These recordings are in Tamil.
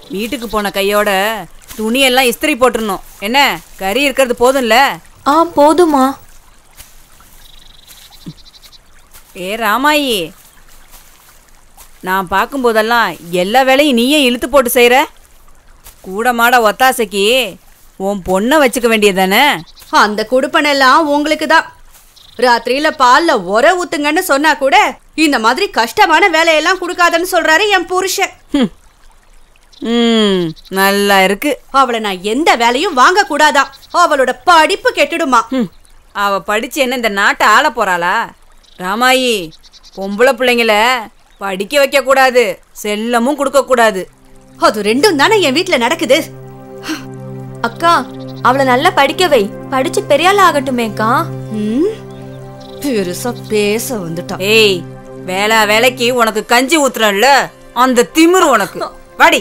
வீட்டுக்கு போன கையோட துணியெல்லாம் இஸ்திரி போட்டுறணும். என்ன கறி இருக்கிறது போதும்ல? போதுமா. ஏ ராமாயி, நான் பார்க்கும்போதெல்லாம் எல்லா வேலையும் நீயே இழுத்து போட்டு செய்கிற. கூட மாட ஒத்தாசைக்கு உன் பொண்ணை வச்சுக்க வேண்டியதானே? அந்த குடுப்பனெல்லாம் உங்களுக்கு தான். ராத்திரியில பால்ல உர ஊத்துங்கன்னு சொன்னா கூட இந்த மாதிரி கஷ்டமான வேலையெல்லாம் கொடுக்காதன்னு சொல்றாரு என் புருஷன். நல்லா இருக்கு. அவளை நான் எந்த வேலையும் வாங்க கூடாதான். அவளோட படிப்பு கெட்டுடுமா. அவ படிச்சு என்ன இந்த நாட்டை ஆள போறாளா? ராமாயி, பொம்பளை பிள்ளைங்கள படிக்க வைக்க கூடாது, செல்லமும் கொடுக்க கூடாது. அது ரெண்டும் தானே என் வீட்டுல நடக்குது. அக்கா, அவளை நல்லா படிக்க வை. படிச்சு பெரியாள் ஆகட்டுமேக்கா. பெருசா பேச வந்துட்டான். ஏய், வேளா வேலைக்கு உனக்கு கஞ்சி ஊத்துறல்ல, அந்த திமிரு உனக்கு. வாடி.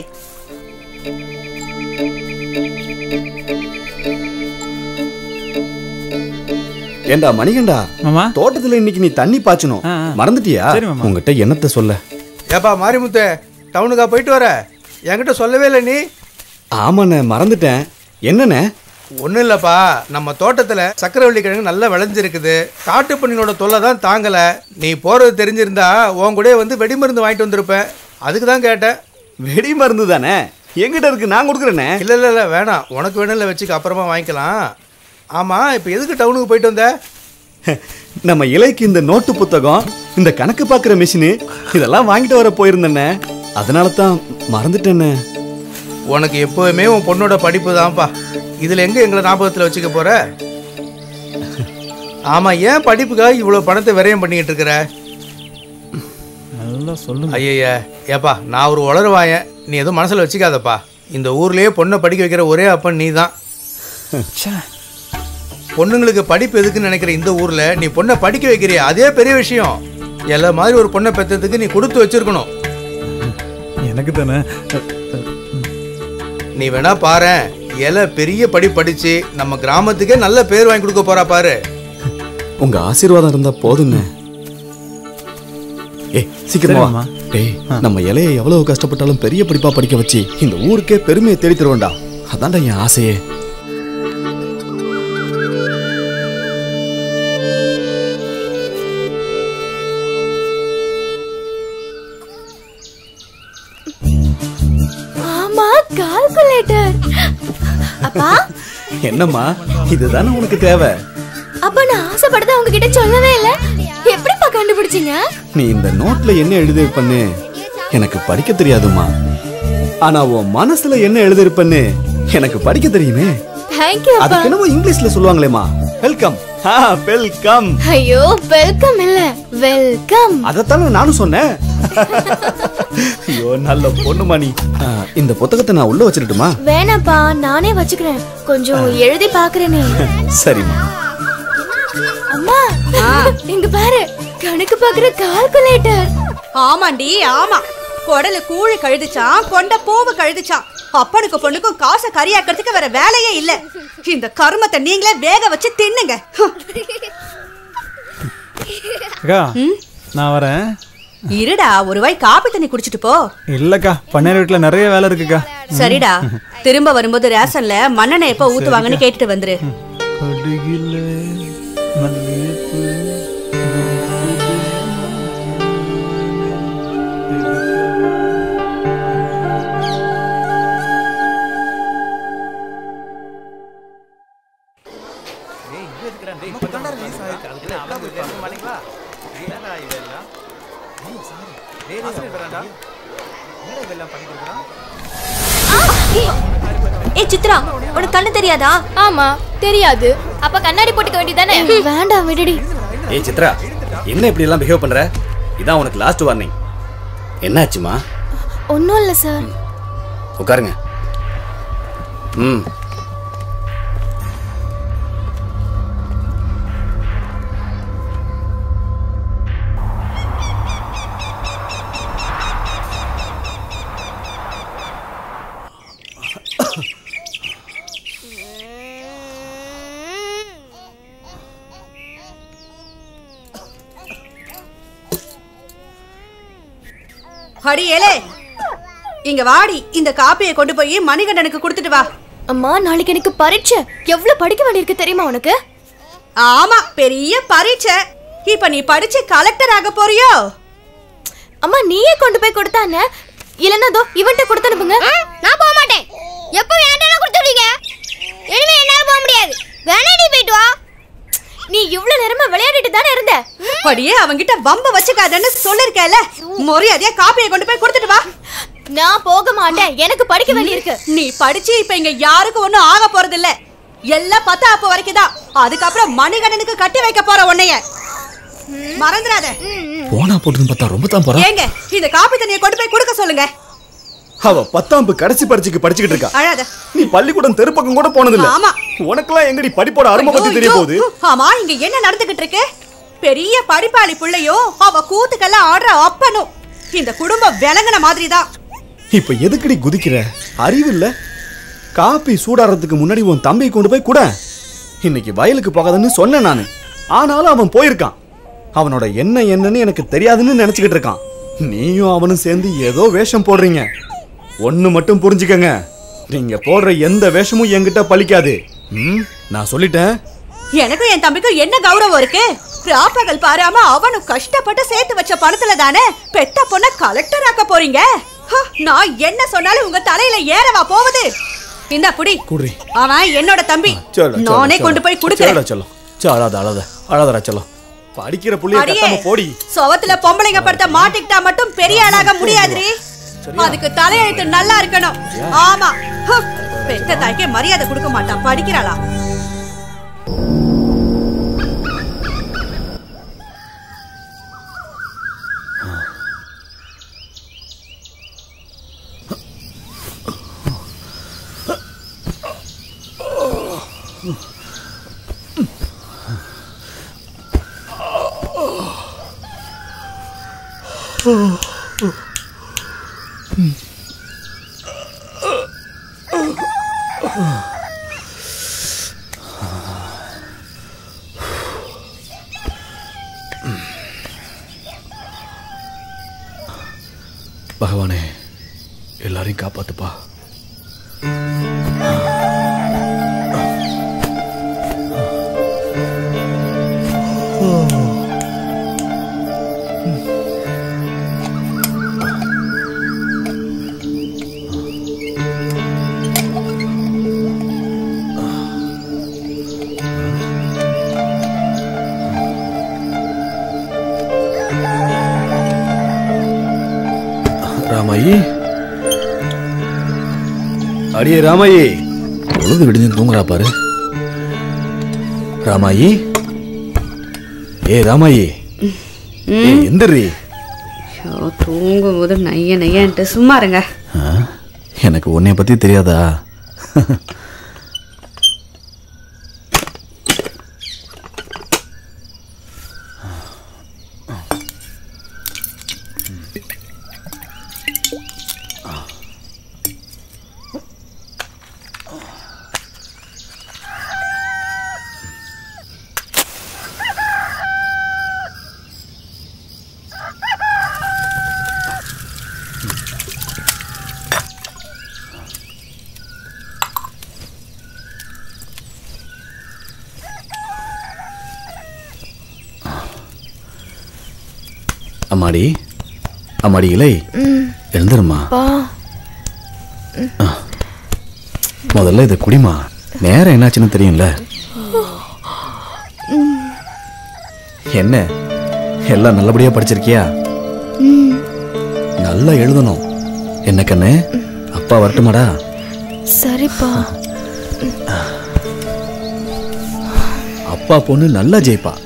ஏண்டா மணிகண்டா, தோட்டத்துல இன்னைக்கு நீ தண்ணி பாய்ச்சணும், மறந்துட்டியா? உங்ககிட்ட என்னத்த சொல்ல? ஏப்பா மாரிமுத்து, டவுனுக்கா போயிட்டு வர? என்கிட்ட சொல்லவே இல்லை நீ. ஆமாண்ணே, மறந்துட்டேன். என்னண்ணே? ஒன்றும் இல்லைப்பா, நம்ம தோட்டத்தில் சக்கரவள்ளி கிழங்கு நல்லா விளைஞ்சிருக்குது. காட்டு பண்ணினோட தொல்லை தான் தாங்கலை. நீ போகிறது தெரிஞ்சிருந்தா உன் கூட வந்து வெடி மருந்து வாங்கிட்டு வந்திருப்பேன். அதுக்கு தான் கேட்டேன். வெடி மருந்து தானே எங்கிட்ட இருக்கு, நான் கொடுக்குறேண்ணே. இல்லை இல்லை இல்லை வேணாம், உனக்கு வேணும்ல வச்சுக்க, அப்புறமா வாங்கிக்கலாம். ஆமாம், இப்போ எதுக்கு டவுனுக்கு போயிட்டு வந்த? நம்ம இலைக்கு இந்த நோட்டு புத்தகம், இந்த கணக்கு பார்க்குற மிஷினு, இதெல்லாம் வாங்கிட்டு வர போயிருந்தேண்ணே. அதனால தான் மறந்துட்டேண்ணே. உனக்கு எப்போவுமே உன் பொண்ணோட படிப்பு தான்ப்பா. இதில் எங்கே எங்களை ஞாபகத்தில் வச்சுக்க போகிற? ஆமாம், ஏன் படிப்புக்காக இவ்வளோ பணத்தை விரயம் பண்ணிக்கிட்டு இருக்கிற? நல்லா சொல்லு. ஐயா ஏப்பா, நான் ஒரு உளருவாயன், நீ எதுவும் மனசில் வச்சுக்காதப்பா. இந்த ஊர்லேயே பொண்ணை படிக்க வைக்கிற ஒரே அப்பன் நீ தான். பொண்ணுங்களுக்கு படிப்பு எதுக்குன்னு நினைக்கிற இந்த ஊரில் நீ பொண்ணை படிக்க வைக்கிறிய, அதே பெரிய விஷயம். எல்லா மாதிரி ஒரு பொண்ணை பெற்றதுக்கு நீ கொடுத்து வச்சிருக்கணும். எனக்கு தானே. நீ வேணா பாரு, எலை பெரிய படிச்சு நம்ம கிராமத்துக்கே நல்ல பேர் வாங்கி கொடுக்க போறா பாரு. உங்க ஆசீர்வாதம் இருந்தா போதுங்க. ஏய் சீக்கிரமா. டேய், நம்ம இலையை எவ்வளவு கஷ்டப்பட்டாலும் பெரிய படிப்பா படிக்க வச்சு இந்த ஊருக்கே பெருமையை தேடி தருவேன்டா. அதான்டா என் ஆசையே. கால்குலேட்டர். அப்பா, என்னம்மா இதுதானே உனக்கு தேவை? அப்பா, நான் ஆசைப்பட்டத உங்ககிட்ட சொல்லவே இல்ல. எப்படிப்பா கண்டுபிடிச்சீங்க? நீ இந்த நோட்ல என்ன எழுதிருப்பன்னு எனக்கு படிக்க தெரியாதுமா, ஆனா உன் மனசுல என்ன எழுதிருப்பன்னு எனக்கு படிக்க தெரியுமே. Thank you. அதுக்கு என்னமோ இங்கிலீஷ்ல சொல்லுவாங்களேமா, வெல்கம். வெல்கம். ஐயோ, வெல்கம் இல்ல, வெல்கம். அதத்தானே நானும் சொன்னேன். ஐயோ நல்ல பொண்ணுமா நீ. இந்த புத்தகத்தை நான் உள்ள வச்சிரட்டுமா? வேணாப்பா, நானே வச்சுக்கிறேன். கொஞ்சம் எழுதி பாக்குறேனே. சரிம்மா. அம்மா, இங்க பாரு, கணக்கு பாக்குற கால்குலேட்டர். ஆமாண்டி ஆமா. கொடல கூழு கழுதுச்சான், கொண்ட பூவு கழுதுச்சான். அப்பனுக்கு பொண்ணுக்கும் காசை கறியாக்கிறதுக்கு வேற வேலையே இல்ல. இந்த கருமத்தை நீங்களே வேக வச்சு தின்னுங்க. அக்கா, நான் வரேன். இருடா, ஒரு வாய் காப்பி தண்ணி குடிச்சிட்டு போ. இல்லக்கா, பண்ணையார் வீட்டுல நிறைய வேலை இருக்குக்கா. சரிடா, திரும்ப வரும்போது ரேஷன்ல மண்ணெண்ணெய் எப்ப ஊத்துவாங்கன்னு கேட்டுட்டு வந்துரு. ஏய் சித்ரா, உனக்கு கண்ணு தெரியாதா? ஆமா தெரியாது. அப்ப கண்ணாடி போட்டுக்க வேண்டியதானே? வேண்டாம், விடுடி. ஏய் சித்ரா, என்ன இப்படி எல்லாம் பிஹேவ் பண்ற? இதான் உனக்கு லாஸ்ட் வார்னிங். என்னாச்சுமா? ஒன்றும் இல்லை சார். உட்காருங்க. அடி ஏலே, இங்க வாடி, இந்த காப்பியை கொண்டு போய் மணிகண்டனுக்கு கொடுத்துட்டு வா. அம்மா நாளைக்கு எனக்கு பரீட்சை. எவ்வளவு படிக்க வேண்டியிருக்கு தெரியுமா உனக்கு? ஆமா, பெரிய பரீட்சை. இப்ப நீ படிச்சு கலெக்டர் ஆக போறியோ? அம்மா நீயே கொண்டு போய் கொடுத்தானே, இல்லன்னா தோ இவன்ட்ட கொடுத்து அனுப்புங்க. நான் போக மாட்டேன். எப்போ வேண்டாம் கொடுத்துடுவீங்க. இனிமே என்னால போக முடியாது. வேணா நீ போயிட்டு வா. நீ இவ்வளவு நேரமா விளையாடிட்டு தானே இருந்த. படியே அவங்கிட்ட வம்ப வச்சுக்காதன்னு சொல்லிருக்கேல. மரியாதையா காப்பியை கொண்டு போய் கொடுத்துட்டு வா. நான் போக மாட்டேன், எனக்கு படிக்க வேண்டியிருக்கு. நீ படிச்சு இப்ப இங்க யாருக்கும் ஒண்ணும் ஆக போறது இல்ல. எல்லாம் 10 வரைக்கும் தான். அதுக்கப்புறம் மணிகண்டனுக்கு கட்டி வைக்க போற உன்னைய மறந்துடாத. போனா போட்டுன்னு பார்த்தா ரொம்ப தான் போறா. ஏங்க இந்த காப்பி தண்ணியை கொண்டு போய் கொடுக்க சொல்லுங்க. அவ 10ஆம் கடைசி பரீட்சைக்கு படிச்சுக்கிட்டு இருக்கா. அழாத. நீ பள்ளிக்கூடம் தெருப்பக்கம் கூட போனது இல்ல. ஆமா. உனக்கெல்லாம் எங்கடி படிப்போட அருமை பத்தி தெரிய போகுது? ஆமா, இங்க என்ன நடந்துகிட்டு இருக்கு? பெரிய படிப்பாளி பிள்ளையும் அவ கூத்துக்கெல்லாம் ஆடுற அப்பனும் இந்த குடும்பம் விளங்குன மாதிரி தான். இப்ப எதுக்கடி குதிக்கிற? அறிவு இல்ல? காப்பி சூடாறதுக்கு முன்னாடி உன் தம்பி கொண்டு போய் கூட. இன்னைக்கு வயலுக்கு போகாதன்னு சொன்னேன் நானு. ஆனாலும் அவன் போயிருக்கான். அவனோட என்னன்னு எனக்கு தெரியாதுன்னு நினைச்சுக்கிட்டு இருக்கான். நீயும் அவனும் சேர்ந்து ஏதோ வேஷம் போடுறீங்க. ஒண்ணு மட்டும் புரிஞ்சுக்கங்க, நீங்க போடுற எந்த வேஷமும் என்கிட்ட பலிக்காது. நான் சொல்லிட்டேன். எனக்கும் என் தம்பிக்கும் என்ன கௌரவம் இருக்கு? ராப்பகல் பாராம அவனும் கஷ்டப்பட்டு சேர்த்து வச்ச பணத்துல தானே பெத்த பொண்ண கலெக்டர் ஆக்க போறீங்க. நான் என்ன சொன்னாலும் உங்க தலையில ஏறவா போகுது? இந்த புடி. அவன் என்னோட தம்பி. நானே கொண்டு போய் கொடுக்கிறேன். அழாதடா செல்லம். படிக்கிற புள்ளைய கட்டாம போடி. சோவத்துல பொம்பளைங்க படுத்த மாட்டிக்கிட்டா மட்டும் பெரிய ஆளாக முடியாதுரி. அதுக்கு தலையெழுத்து நல்லா இருக்கணும். ஆமா, பெத்த தாய்க்கே மரியாதை கொடுக்க மாட்டான். படிக்கிறாளா? பகவானே, எல்லாரையும் காப்பாத்துப்பா. ராமாயி, அடியே ராமாயி, பொழுது விடிஞ்சு தூங்குறா பாரு. ராமாயி, ஏ ராமாயி, எந்திரி. தூங்கும் போது நைய நையன்ட்டு சும்மா இருங்க. எனக்கு உன்னைய பத்தி தெரியாதா? அம்மாடி, அம்மாடி இலை, எழுந்துருமா. முதல்ல இதை குடிமா. நேரம் என்னாச்சுன்னு தெரியும்ல. என்ன எல்லாம் நல்லபடியா படிச்சிருக்கியா? நல்லா எழுதணும். என்ன கண்ணு, அப்பா வரட்டுமாடா? சரிப்பா. அப்பா பொண்ணு நல்லா ஜெயிப்பா.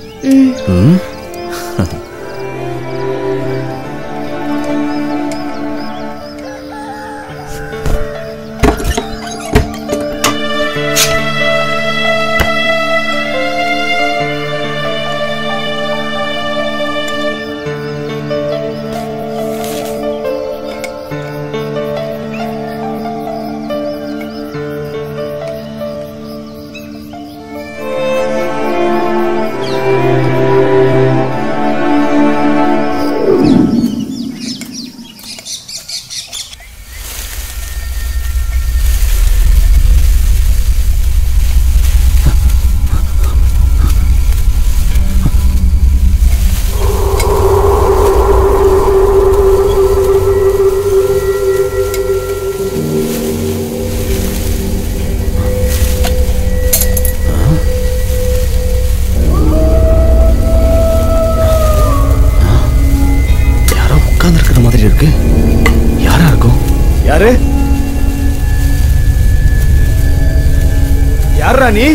யாரா நீ?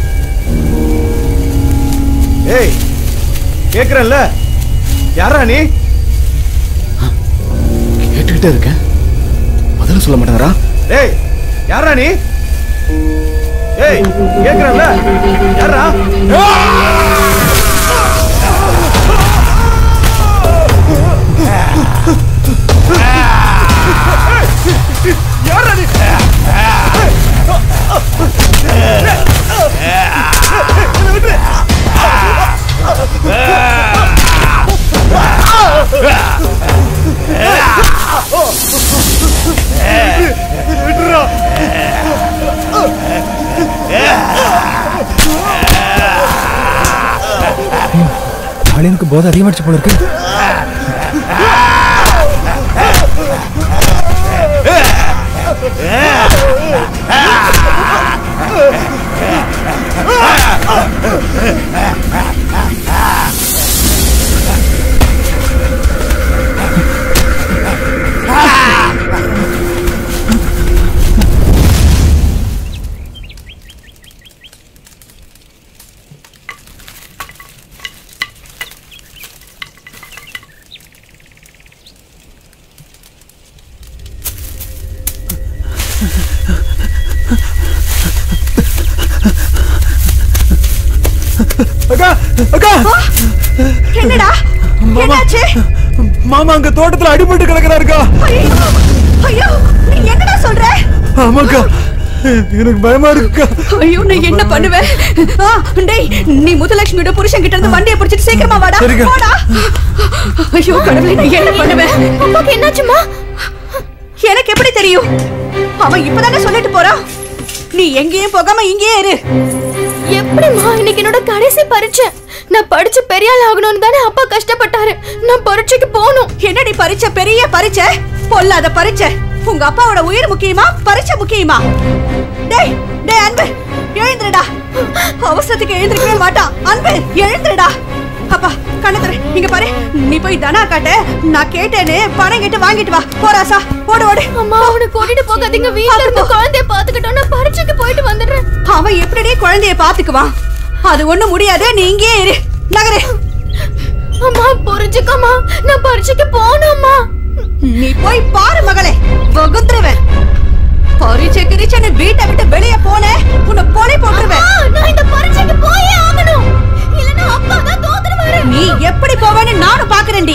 ஏய், கேக்குறல்ல, யாரா நீ? கேட்டுக்கிட்டே இருக்கேன், பதில் சொல்ல மாட்டேங்கிறா. ஏய், யாரா நீ? ஏய், கேக்குறல்ல, யாரா? யாரா நீ? எனக்கு போதை அதிகமாச்சு போல இருக்கு. என்னடா என்னாச்சு? மாமா அங்க தோட்டத்துல அடிபட்டு கிடக்குறாருக்கா. ஐயோ, நீ என்னடா சொல்ற? ஆமாக்கா, எனக்கு பயமா இருக்குக்கா. ஐயோ, நான் என்ன பண்ணுவேன்? டேய், நீ முத்துலட்சுமியோட புருஷன் கிட்ட இருந்து வண்டியை பிடிச்சிட்டு சீக்கிரமா வாடா. போடா. ஐயோ கடவுளே, நான் என்ன பண்ணுவேன்? அப்பாக்கு என்னாச்சுமா? எனக்கு எப்படி தெரியும்? அவன் இப்பதானே சொல்லிட்டு போறான். நீ எங்கேயும் போகாம இங்கேயே இரு. எப்படிமா? இன்னைக்கு என்னோட கடைசி பரீட்சை. நான் படிச்சு பெரிய ஆள் ஆகணும்னு தானே அப்பா கஷ்டப்பட்டாரு. நான் பரீட்சைக்கு போகணும். என்னடி பரீட்சை? பெரிய பரீட்சை? பொல்லாத பரீட்சை. உங்க அப்பாவோட உயிர் முக்கியமா, பரீட்சை முக்கியமா? டேய் டேய் அன்பு, எழுந்துடா. அவசரத்துக்கு எழுந்திருக்கவே மாட்டான். அன்பு, எழுந்துடா. அப்பா கண்ணத்துல இங்க பாரு. நீ போய் தனா காட்ட, நான் கேட்டேன்னு பணம் கேட்டு வாங்கிட்டு வா. போராசா, ஓடு ஓடு. அம்மா, அவனை கூட்டிட்டு போகாதீங்க. வீட்ல இருந்து குழந்தைய பாத்துக்கிட்டோம். நான் பரீட்சைக்கு போயிட்டு வந்துடுறேன். அவன் எப்படியே குழந்தைய பாத்துக்குவான்? அது ஒண்ணும் முடியாது. நீ இங்கே இரு. நகரே. அம்மா புரிஞ்சுக்கம்மா, நான் பரீட்சைக்கு போகணும்மா. நீ போய் பாரு மகளே, வகுந்துருவேன். பரீட்சை கிரிச்சன்னு வீட்டை விட்டு வெளியே போன உன்னை போலே போட்டுருவேன். நான் இந்த பரீட்சைக்கு போயே ஆகணும். இல்லனா அப்பா தான் தோத்துடுவாரு. நீ எப்படி போவேன்னு நானும் பாக்குறேன்டி.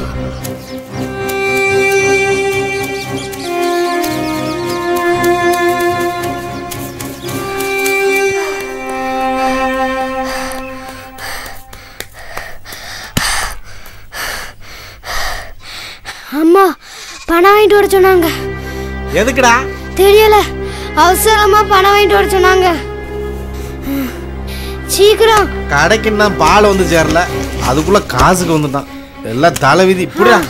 அம்மா பணம் வாங்கிட்டு வர சொன்னாங்க. எதுக்குடா? தெரியல, அவசரமா பணம் வாங்கிட்டு வர சொன்னாங்க. சீக்கிரம். கடைக்குன்னா பால் வந்து சேரல, அதுக்குள்ள காசுக்கு வந்துட்டான். எல்லாம் தலைவிதி. இப்படியா?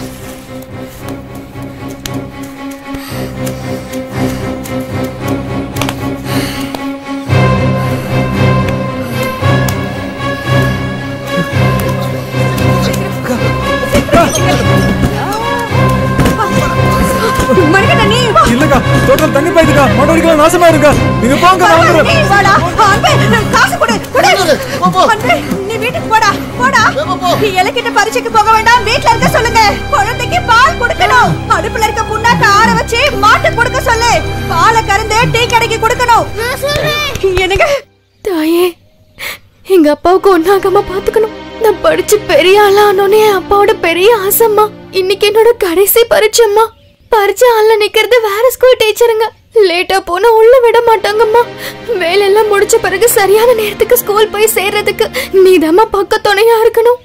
இல்லக்கா, தோட்டம் தண்ணி பாய்துக்கா. மொட்டடிக்கலாம் நாசமா இருக்கா. நீங்க போங்க, நான் வந்துறேன். நீ வாடா. அன்பே, காசு கொடு. கொடு. அன்பே, நீ வீட்டுக்கு போடா. போடா. நீ இலக்கிட்ட பரீட்சைக்கு போக வேண்டாம். வீட்ல இருக்க சொல்லுங்க. குழந்தைக்கு பால் கொடுக்கணும். அடுப்புல இருக்க புண்ணாக்க ஆற வச்சு மாட்டு கொடுக்க சொல்லு. பாலை கறந்து டீ கடைக்கு கொடுக்கணும். என்னங்க? தாயே, எங்க அப்பாவுக்கு ஒன்னாகாம பாத்துக்கணும். நான் படிச்சு பெரிய ஆளானோனே அப்பாவோட பெரிய ஆசைம்மா. இன்னைக்கு என்னோட கடைசி பரீட்சைம்மா. பரீட்சை ஆள்ல நிக்கிறது வேற ஸ்கூல் டீச்சருங்க. லேட்டா போனா உள்ள விட மாட்டாங்கம்மா. வேலையெல்லாம் முடிச்ச பிறகு சரியான நேரத்துக்கு ஸ்கூல் போய் சேர்றதுக்கு நீதாம்மா பக்க துணையா இருக்கணும்.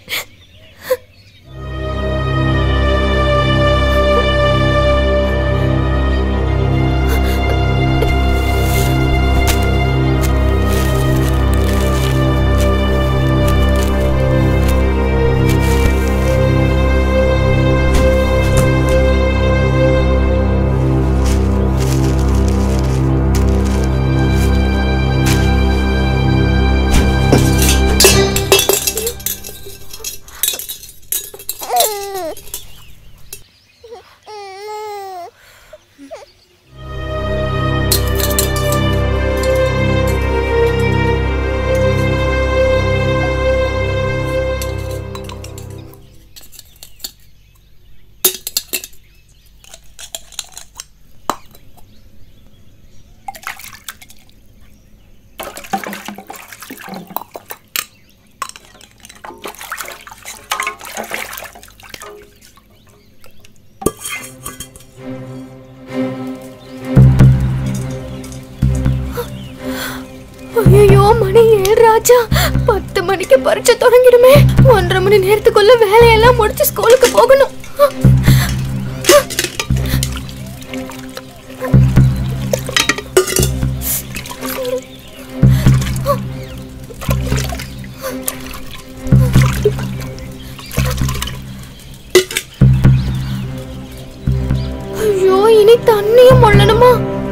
ஐயோ மணி 7 ஆச்சா. 10 மணிக்கு பரீட்சை தொடங்கிடுமே. 1.5 மணி நேரத்துக்குள்ள வேலையெல்லாம் முடிச்சு ஸ்கூலுக்கு போகணும். ஐயோ இனி தண்ணியும் மொள்ளணுமா?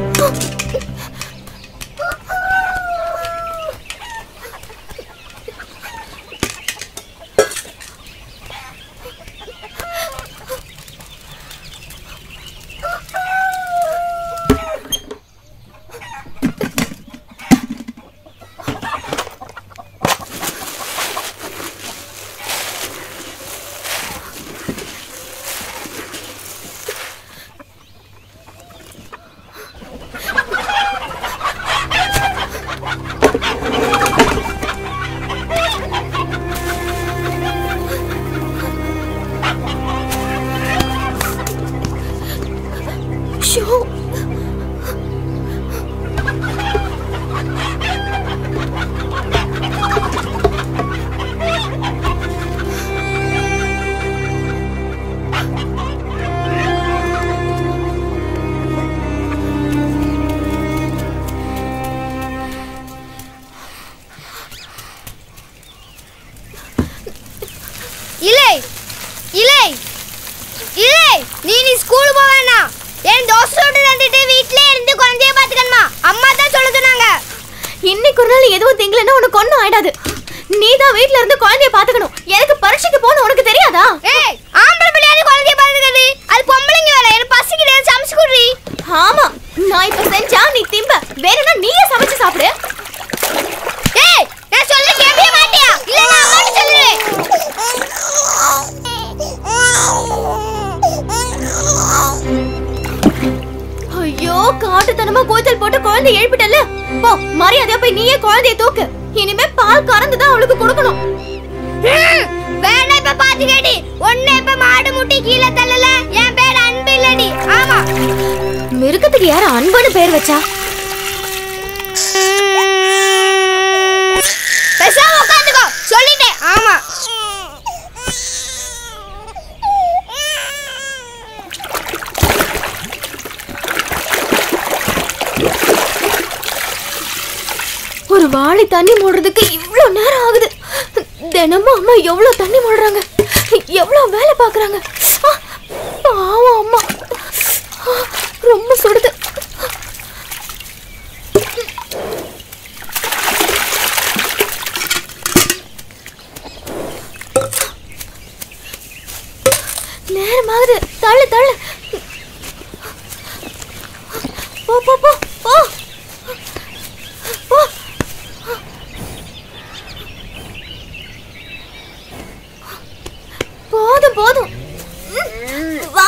நீ ஸ்கூல் போவேனா? என் தோஸ்தோட வந்துட்டு வீட்லயே இருந்து குழந்தைய பாத்துக்கணுமா? அம்மா தான் சொல்ல சொன்னாங்க. இன்னைக்கு ஒரு நாள் எதுவும் திங்கலன்னா உனக்கு ஒண்ணும் ஆயிடாது. நீ தான் வீட்ல இருந்து குழந்தைய பாத்துக்கணும். எனக்கு பரீட்சைக்கு போன உனக்கு தெரியாதா? ஏய், ஆம்பளை பிள்ளையாவது குழந்தைய பாத்துக்கிறது அது பொம்பளைங்க வேலை. எனக்கு பசிக்குது, சமைச்சு குடுறி. ஆமா, நான் இப்ப செஞ்சா நீ திம்ப. வேறனா நீயே சமைச்சு சாப்பிடு. ஏய், நான் சொல்ல கேட்கவே மாட்டியா? இல்ல நான் அம்மாட்ட சொல்லுவேன். ஐயோ, காட்டுத்தனமா கூச்சல் போட்டு குழந்தைய எழுப்பிட்டல. போ, மரியாதையா போய் நீயே குழந்தைய தூக்கு. இனிமே பால் கறந்து தான் அவளுக்கு கொடுக்கணும். வேணா இப்ப பாத்துக்கடி. ஒண்ணு இப்ப மாடு முட்டி கீழே தள்ளல. என் பேர் அன்பு இல்லடி. ஆமா, மிருகத்துக்கு யார அன்புன்னு பேர் வச்சா? பேசாம உட்காந்துக்கோ சொல்லிட்டேன். ஆமா, ஒரு வாளி தண்ணி மூடுறதுக்கு இவ்ளோ நேரம் ஆகுது. தினமும் அம்மா எவ்வளவு தண்ணி மூடுறாங்க, எவ்வளவு வேலை பாக்குறாங்க. பாவம் அம்மா, ரொம்ப சுடுது. நேரமாகுது, தள்ளு தள்ளு. போ போ போ போ. போதும் போதும், வா.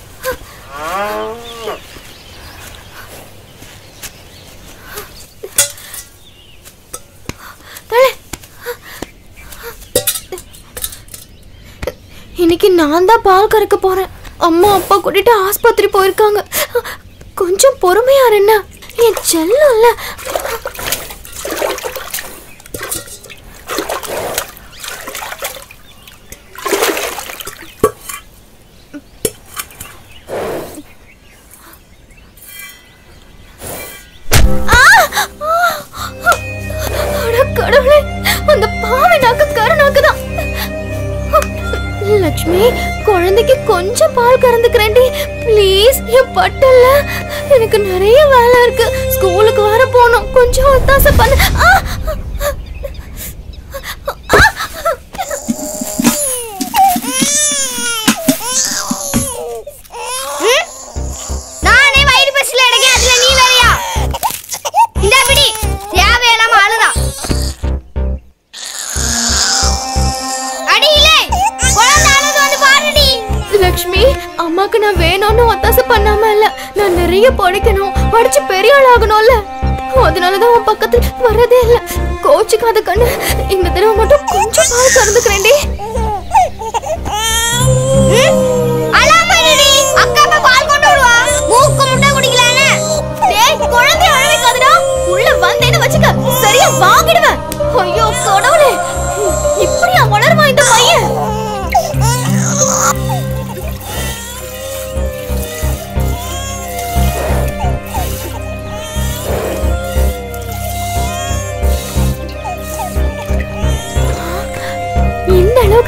இன்னைக்கு நான் தான் பால் கறக்க போறேன். அம்மா அப்பா கூட்டிட்டு ஆஸ்பத்திரி போயிருக்காங்க. கொஞ்சம் பொறுமையா என்ன, என் செல்லம் இல்ல. கடவுளே, அந்த பாவை நாக்கு கருணாக்கு தான். லக்ஷ்மி, குழந்தைக்கு கொஞ்சம் பால் கறந்துக்கிறேன்டி ப்ளீஸ். என் பட்டல்ல எனக்கு நிறைய வேலை இருக்கு. ஸ்கூலுக்கு வர போகணும். கொஞ்சம் ஒத்தாசை பண்ணு. நானே வயிறு பசில இருக்கேன், அதுல நீ வேறயா? இந்த பிடி தேவையில்லாம அழுதா. அடியிலே குழந்தை அழுது வந்து பாருடி. லக்ஷ்மி, அம்மாக்கு நான் வேணும்னு ஒத்தாசை பண்ணாம இல்ல. நான் நிறைய படிக்கணும், படிச்சு பெரிய ஆள் ஆகணும்ல. அதனாலதான் உன் பக்கத்துல வரதே இல்ல. கோச்சுக்காத கண்ணு, இந்த தடவை மட்டும் கொஞ்சம் பால் கறந்துக்கிறேன்டி. அலாமடி, அக்கா அப்பா பால் கொண்டு வருவா. மூக்கு முட்டை குடிக்கலானே. டேய், குழந்தை அழ வைக்காதடா. உள்ள வந்தேன்னு வச்சுக்க, சரியா?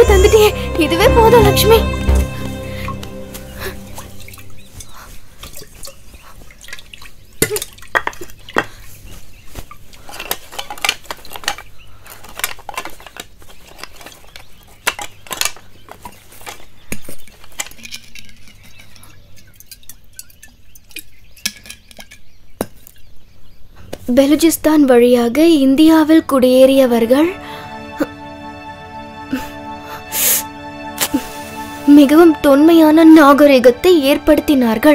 தந்துட்டியே, இதுவே போதும் லக்ஷ்மி. பெலுஜிஸ்தான் வழியாக இந்தியாவில் குடியேறியவர்கள் மிகவும் தொன்மையான நாகரிகத்தை ஏற்படுத்தினார்கள்.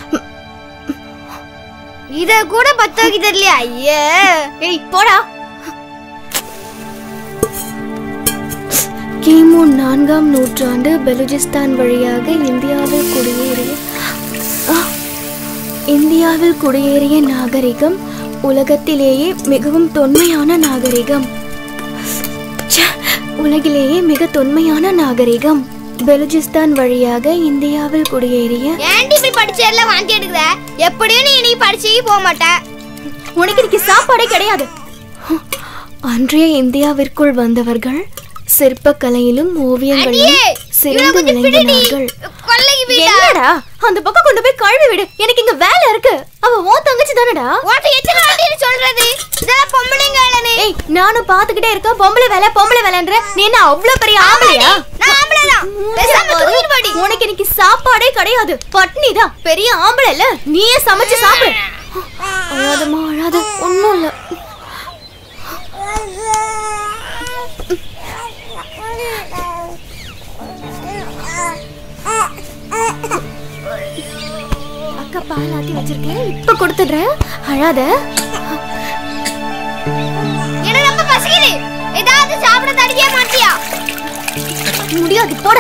இத கூட பத்தோக்கி தெரியல. ஐயே, ஏய் போடா. கிமு 4ஆம் நூற்றாண்டு பெலுஜிஸ்தான் வழியாக இந்தியாவில் குடியேறிய நாகரிகம் உலகத்திலேயே மிகவும் தொன்மையான நாகரிகம். உலகிலேயே மிக தொன்மையான நாகரிகம். பெலுஜிஸ்தான் வழியாக இந்தியாவில் குடியேறிய. ஏன்டி இப்படி படிச்சேர்ல வாந்தி எடுக்குற? எப்படியும் நீ படிச்சு போக மாட்ட. உனக்கு இன்னைக்கு சாப்பாடே கிடையாது. அன்றைய இந்தியாவிற்குள் வந்தவர்கள் சிற்பக்கலையிலும் ஓவியங்களிலும் சிறந்து விளங்கினார்கள். என்னடா அந்த பக்கம் கொண்டு போய் கழுவி விடு, எனக்கு இங்க வேலை இருக்கு. அவ உன் தங்கச்சி தானடா. சொல்றது பொம்பளைங்க. ஏய், நானும் பாத்துக்கிட்டே இருக்க. பொம்பளை வேலைன்ற நீ என்ன அவ்வளவு பெரிய ஆம்பளையா? உனக்கு இன்னைக்கு சாப்பாடே கிடையாது, பட்னிதான். பெரிய ஆம்பளை இல்ல, நீயே சமைச்சு சாப்பிடு. அழாதம்மா அழாத, ஒண்ணும் இல்ல. அக்கா பால் ஆத்தி வச்சிருக்கேன், இப்ப கொடுத்துடுறேன். அழாத. என்ன ரொம்ப பசிக்குது, ஏதாவது சாப்பிட தடிக்க மாட்டியா? முடியாது, போட.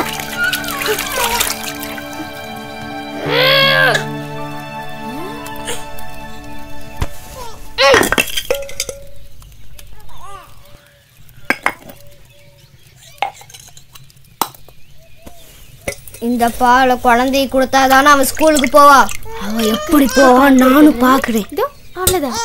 இந்த பாலை குழந்தை கொடுத்தாதானே அவன் ஸ்கூலுக்கு போவா. அவன் எப்படி போவான் நானும் பாக்குறேன். அவ்வளவுதான்.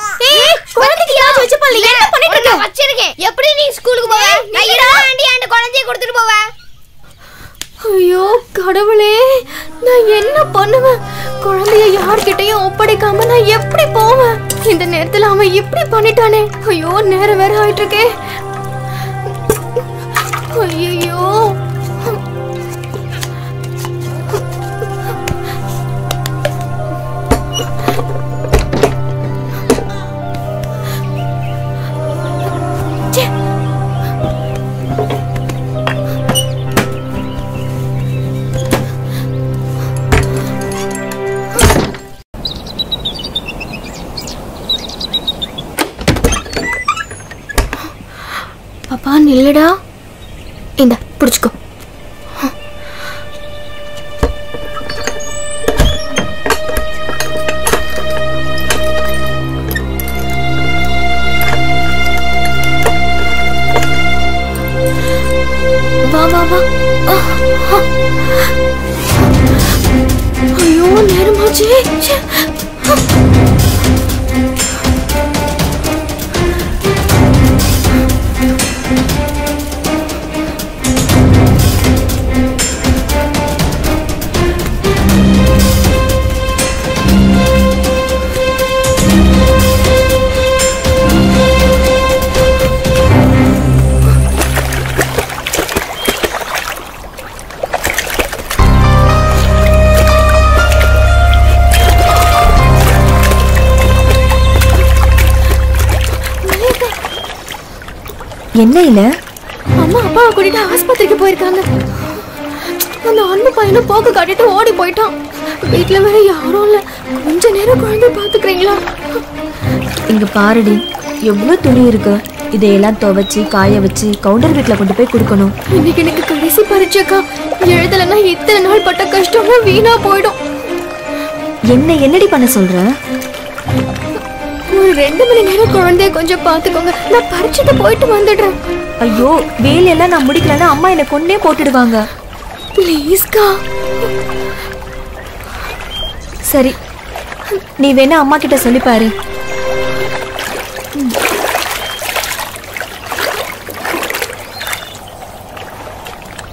வச்சிருக்கேன். எப்படி நீ ஸ்கூலுக்கு போவ? அந்த குழந்தைய கொடுத்துட்டு போவ? ஐயோ கடவுளே, நான் என்ன பண்ணுவேன்? குழந்தைய யார்கிட்டயும் ஒப்படைக்காம நான் எப்படி போவேன்? இந்த நேரத்துல அவன் இப்படி பண்ணிட்டானே. ஐயோ, நேரம் வேற ஆயிட்டு இருக்கே. ஐயோ, பாப்பா நில்லுடா. இந்த பிடிச்சுக்கோ. வா வா வா. ஐயோ நேரமாச்சு. என்ன இல்ல? அம்மா அப்பாவை கூட்டிட்டு ஆஸ்பத்திரிக்கு போயிருக்காங்க. அந்த அன்பு பையனும் போக்கு காட்டிட்டு ஓடி போயிட்டான். வீட்டுல வேற யாரும் இல்ல. கொஞ்ச நேரம் குழந்தை பாத்துக்கிறீங்களா? இங்க பாருடி, எவ்வளவு துணி இருக்கு. இதையெல்லாம் துவைச்சு காய வச்சு கவுண்டர் வீட்டுல கொண்டு போய் கொடுக்கணும். இன்னைக்கு எனக்கு கடைசி பரீட்சைக்கா. எழுதலைன்னா இத்தனை நாள் பட்ட கஷ்டம்லாம் வீணா போயிடும். என்னடி பண்ண சொல்ற? ஒரு 2 மணி நேரம் குழந்தைய கொஞ்சம் பாத்துக்கோங்க. நான் பரீட்சைக்கு போயிட்டு வந்துடுறேன். ஐயோ, வேலையெல்லாம் நான் முடிக்கலன்னா அம்மா என்னை கொன்னே போட்டுடுவாங்க. ப்ளீஸ்கா. சரி, நீ வேணா அம்மா கிட்ட சொல்லி பாரு.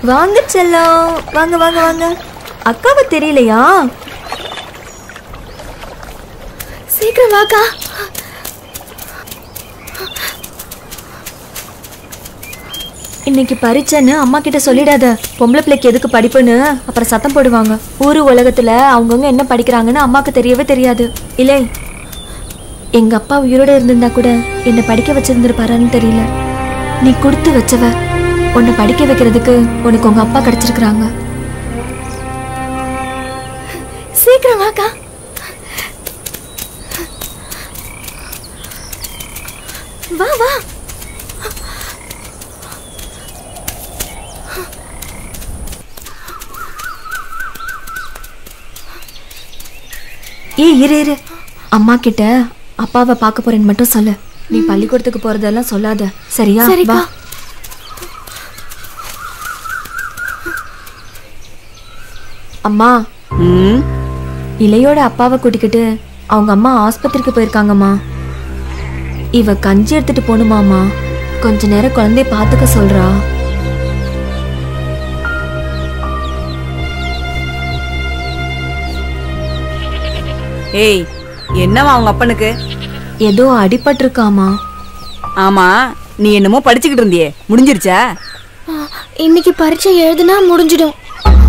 வாங்க செல்லம், வாங்க வாங்க வாங்க. அக்காவை தெரியலையா? சீக்கிரம் வாக்கா. இன்னைக்கு பரீட்சைன்னு அம்மா கிட்ட சொல்லிடாத. பொம்பளை பிள்ளைக்கு எதுக்கு படிப்புன்னு அப்புறம் சத்தம் போடுவாங்க. ஊரு உலகத்துல அவங்கவுங்க என்ன படிக்கிறாங்கன்னு அம்மாக்கு தெரியவே தெரியாது. இல்லை, எங்க அப்பா உயிரோட இருந்திருந்தா கூட என்னை படிக்க வச்சிருந்திருப்பாரான்னு தெரியல. நீ கொடுத்து வச்சவ. உன்னை படிக்க வைக்கிறதுக்கு உனக்கு உங்க அப்பா கிடைச்சிருக்கிறாங்க. சீக்கிரம் வாக்கா. வா வா. இரு இரு, அம்மா கிட்ட அப்பாவை பார்க்க போறேன்னு மட்டும் சொல்லு. நீ பள்ளிக்கூடத்துக்கு போறதெல்லாம் சொல்லாத, சரியா? சரிக்கா. அம்மா, இளையோட அப்பாவை கூட்டிக்கிட்டு அவங்க அம்மா ஆஸ்பத்திரிக்கு போயிருக்காங்கம்மா. இவ கஞ்சி எடுத்துட்டு போணுமாமா. கொஞ்ச நேரம் குழந்தைய பாத்துக்க சொல்றா. ஏய், என்னவா அவங்க அப்பனுக்கு? ஏதோ அடிபட்டிருக்காமா. ஆமா, நீ என்னமோ படிச்சுக்கிட்டு இருந்தியே, முடிஞ்சிருச்சா? இன்னைக்கு பரீட்சை எழுதுனா முடிஞ்சிடும்.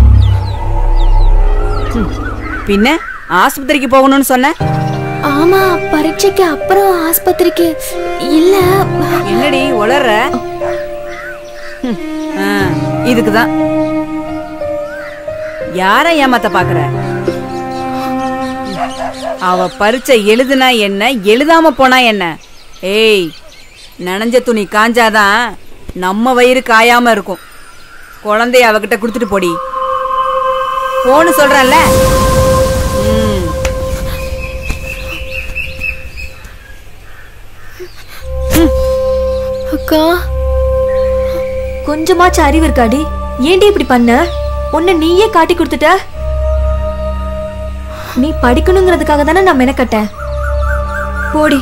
பின்ன ஆஸ்பத்திரிக்கு போகணும்னு சொன்ன? ஆமா, பரீட்சைக்கு அப்புறம் ஆஸ்பத்திரிக்கு. இல்ல. என்னடி உளற? இதுக்குதான் யார ஏமாத்த பாக்குற? அவ பரீட்சை எழுதுனா என்ன, எழுதாம போனா என்ன? ஏய், நனைஞ்ச துணி காஞ்சாதான் நம்ம வயிறு காயாம இருக்கும். குழந்தைய அவகிட்ட கொடுத்துட்டு போடி. போன்னு சொல்றல. அக்கா, கொஞ்சமாச்சு அறிவு இருக்காடி? ஏண்டி இப்படி பண்ண? உன்னை நீயே காட்டி கொடுத்துட்ட. நீ படிக்கணுங்கிறதுக்காக தானே நான் மெனக்கட்டேன். போடி.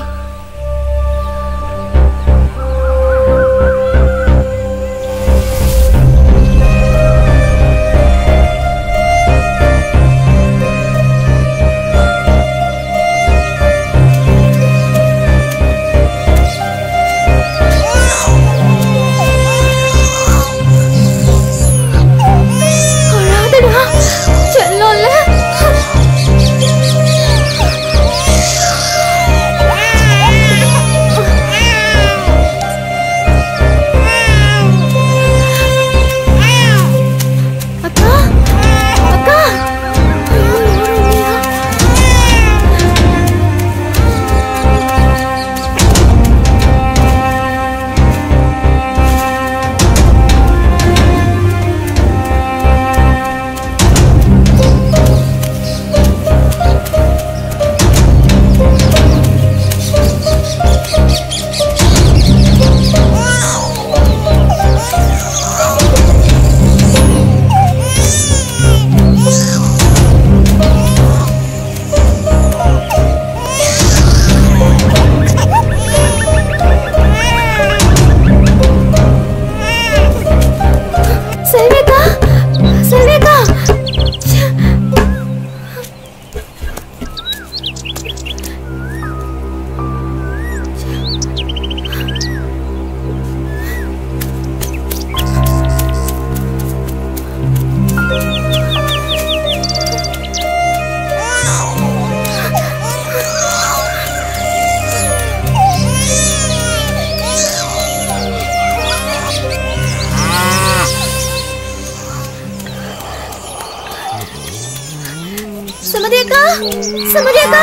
சுமதி அக்கா, சுமதி அக்கா,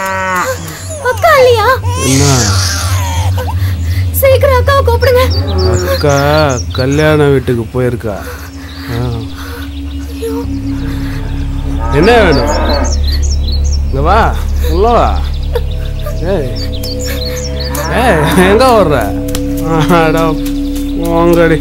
அக்கா இல்லையா? என்ன? சீக்கிரம் அக்காவை கூப்பிடுங்க. அக்கா கல்யாண வீட்டுக்கு போயிருக்கா. என்ன வேணும்? இங்க வா, உள்ள வா. ஏய் ஏய், எங்க வர்ற? போங்கடி.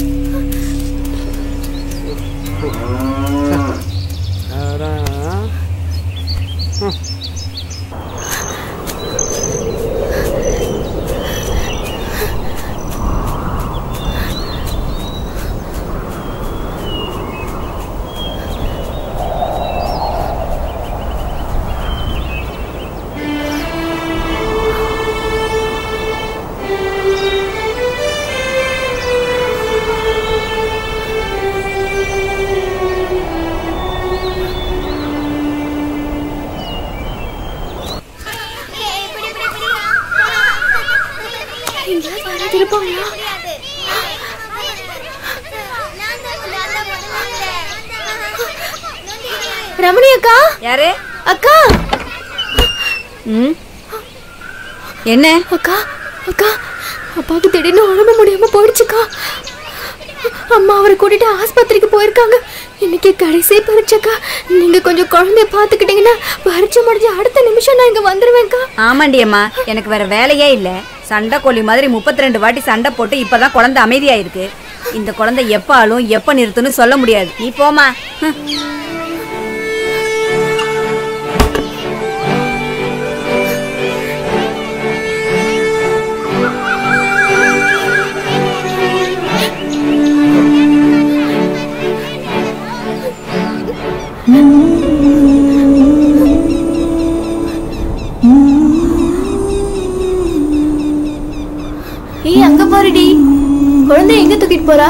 எங்கேயாவது யாராவது இருப்பாங்களா? ரமணி அக்கா. யாரு? அக்கா. என்ன? அக்கா அக்கா அப்பாவுக்கு திடீர்னு உடம்பு முடியாம போயிடுச்சுக்கா. அம்மா அவரை கூட்டிட்டு ஆஸ்பத்திரிக்கு போயிருக்காங்க. இன்னைக்கு கடைசி பரீட்சைக்கா. நீங்க கொஞ்சம் குழந்தைய பாத்துக்கிட்டீங்கன்னா பரீட்சை முடிஞ்ச அடுத்த நிமிஷம் நான் இங்க வந்துருவேன்க்கா. ஆமாண்டி அம்மா, எனக்கு வேற வேலையே இல்ல. சண்டை கோழி மாதிரி 32 வாட்டி சண்டை போட்டு இப்பதான் குழந்தை அமைதியா இருக்கு. இந்த குழந்தை எப்ப ஆளும் எப்ப நிறுத்துன்னு சொல்ல முடியாது. நீ போமா. ஏய் அங்க பாருடி, குழந்தை எங்க தூக்கிட்டு போறா?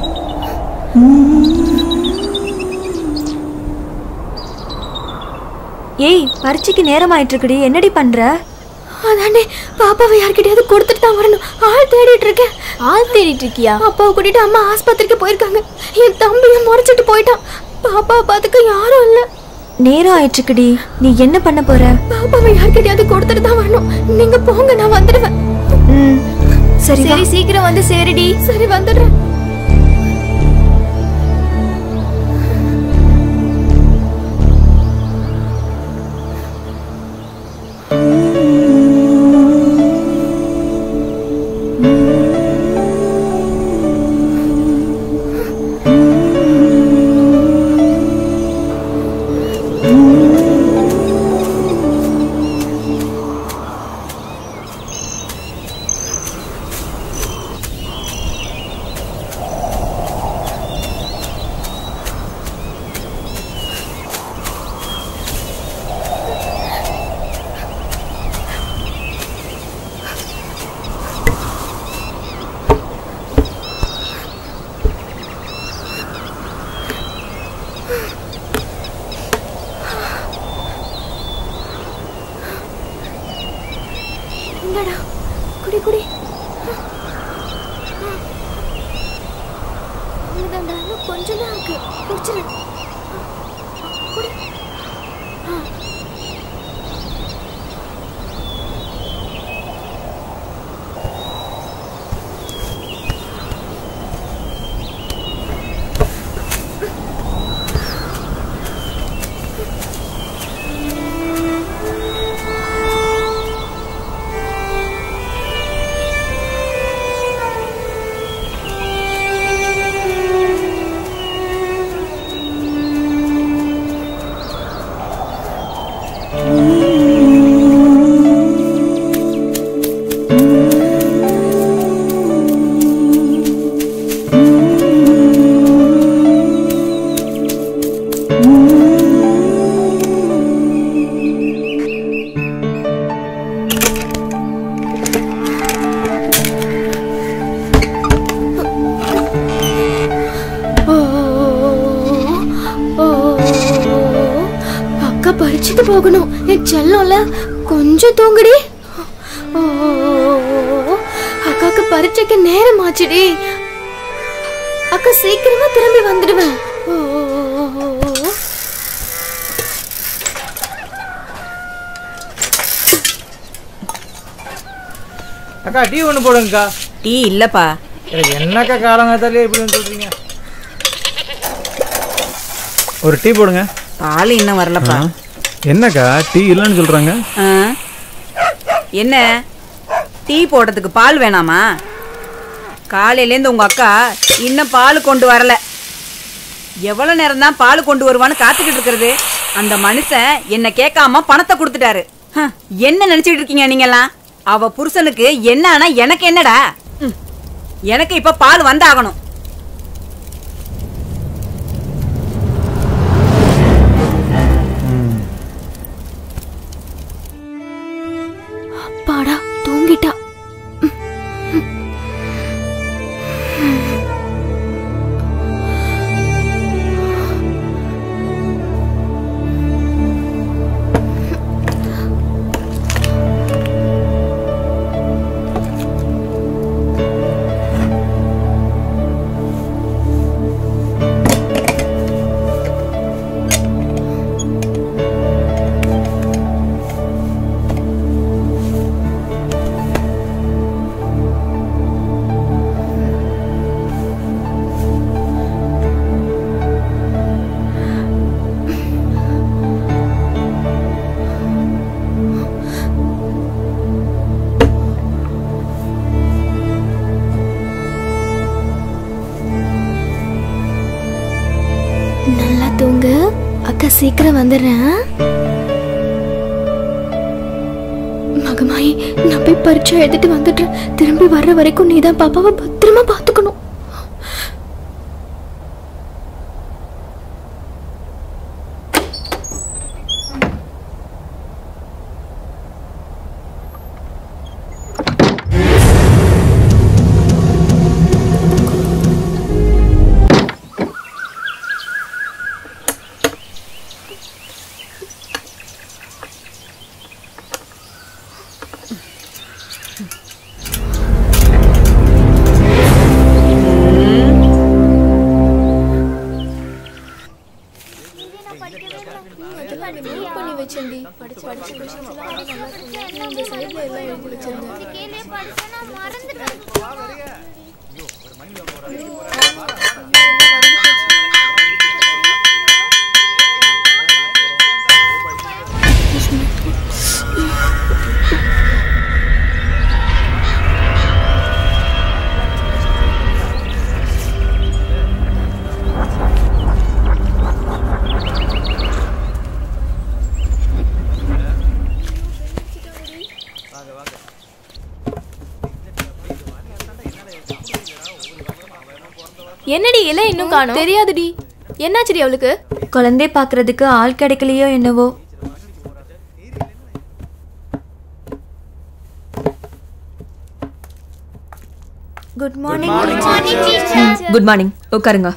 ஏய் பரீட்சைக்கு நேரம் ஆயிட்டு இருக்குடி, என்னடி பண்ற? அதானே பாப்பாவை யார்கிட்டயாவது கொடுத்துட்டு தான் வரணும். ஆள் தேடிட்டு இருக்கேன். ஆள் தேடிட்டு இருக்கியா? அப்பாவை கூட்டிட்டு அம்மா ஆஸ்பத்திரிக்கு போயிருக்காங்க. என் தம்பியும் முறைச்சிட்டு போயிட்டான். பாப்பாவை பார்த்துக்க யாரும் இல்ல. நேரம் ஆயிட்டு இருக்குடி, நீ என்ன பண்ண போற? பாப்பாவை யார்கிட்டயாவது கொடுத்துட்டு தான் வரணும். நீங்க போங்க, நான் வந்துடுவேன். சரி சரி சீக்கிரம் வந்து சேருடி. சரி வந்துடுறேன். இந்தடா குடி குடி. அவ்வளோதான்டா, இன்னும் கொஞ்சம் தான் இருக்கு. குடிச்சிரு. குடி. பறிச்சுட்டு போகணும். என் செல்லம்ல கொஞ்சம் தூங்குடி. அக்காக்கு பரீட்சைக்கு நேரம் ஆச்சுடி. அக்கா சீக்கிரமா திரும்பி வந்துடுவேன். அக்கா டீ ஒன்று போடுங்கக்கா. டீ இல்லப்பா. என்னக்கா காலங்காத்தாலே இப்படின்னு சொல்றீங்க? ஒரு டீ போடுங்க. பால் இன்னும் வரலப்பா. என்னக்கா டீ இல்லைன்னு சொல்றாங்க? என்ன டீ போடுறதுக்கு பால் வேணாமா? காலையிலேருந்து உங்க அக்கா இன்னும் பால் கொண்டு வரல. எவ்வளவு நேரம் தான் பால் கொண்டு வருவான்னு காத்துக்கிட்டு இருக்கிறது? அந்த மனுஷன் என்ன கேட்காம பணத்தை கொடுத்துட்டாரு. என்ன நினைச்சிட்டு இருக்கீங்க நீங்கெல்லாம்? அவ புருஷனுக்கு என்ன ஆனா எனக்கு என்னடா? எனக்கு இப்ப பால் வந்தாகணும். அப்பாடா தூங்கிட்டா. நான் சீக்கிரம் வந்துடுறேன். மகமாயி, நான் போய் பரீட்சை எழுதிட்டு வந்துடுறேன். திரும்பி வர்ற வரைக்கும் நீ தான் பாப்பாவை பத்திரமா பாத்துக்கணும். என்னடி இலை இன்னும் காணோம்? தெரியாதுடி. என்னாச்சுடி அவளுக்கு? குழந்தை பாக்குறதுக்கு ஆள் கிடைக்கலையோ என்னவோ. Good morning. Good morning. உட்காருங்க.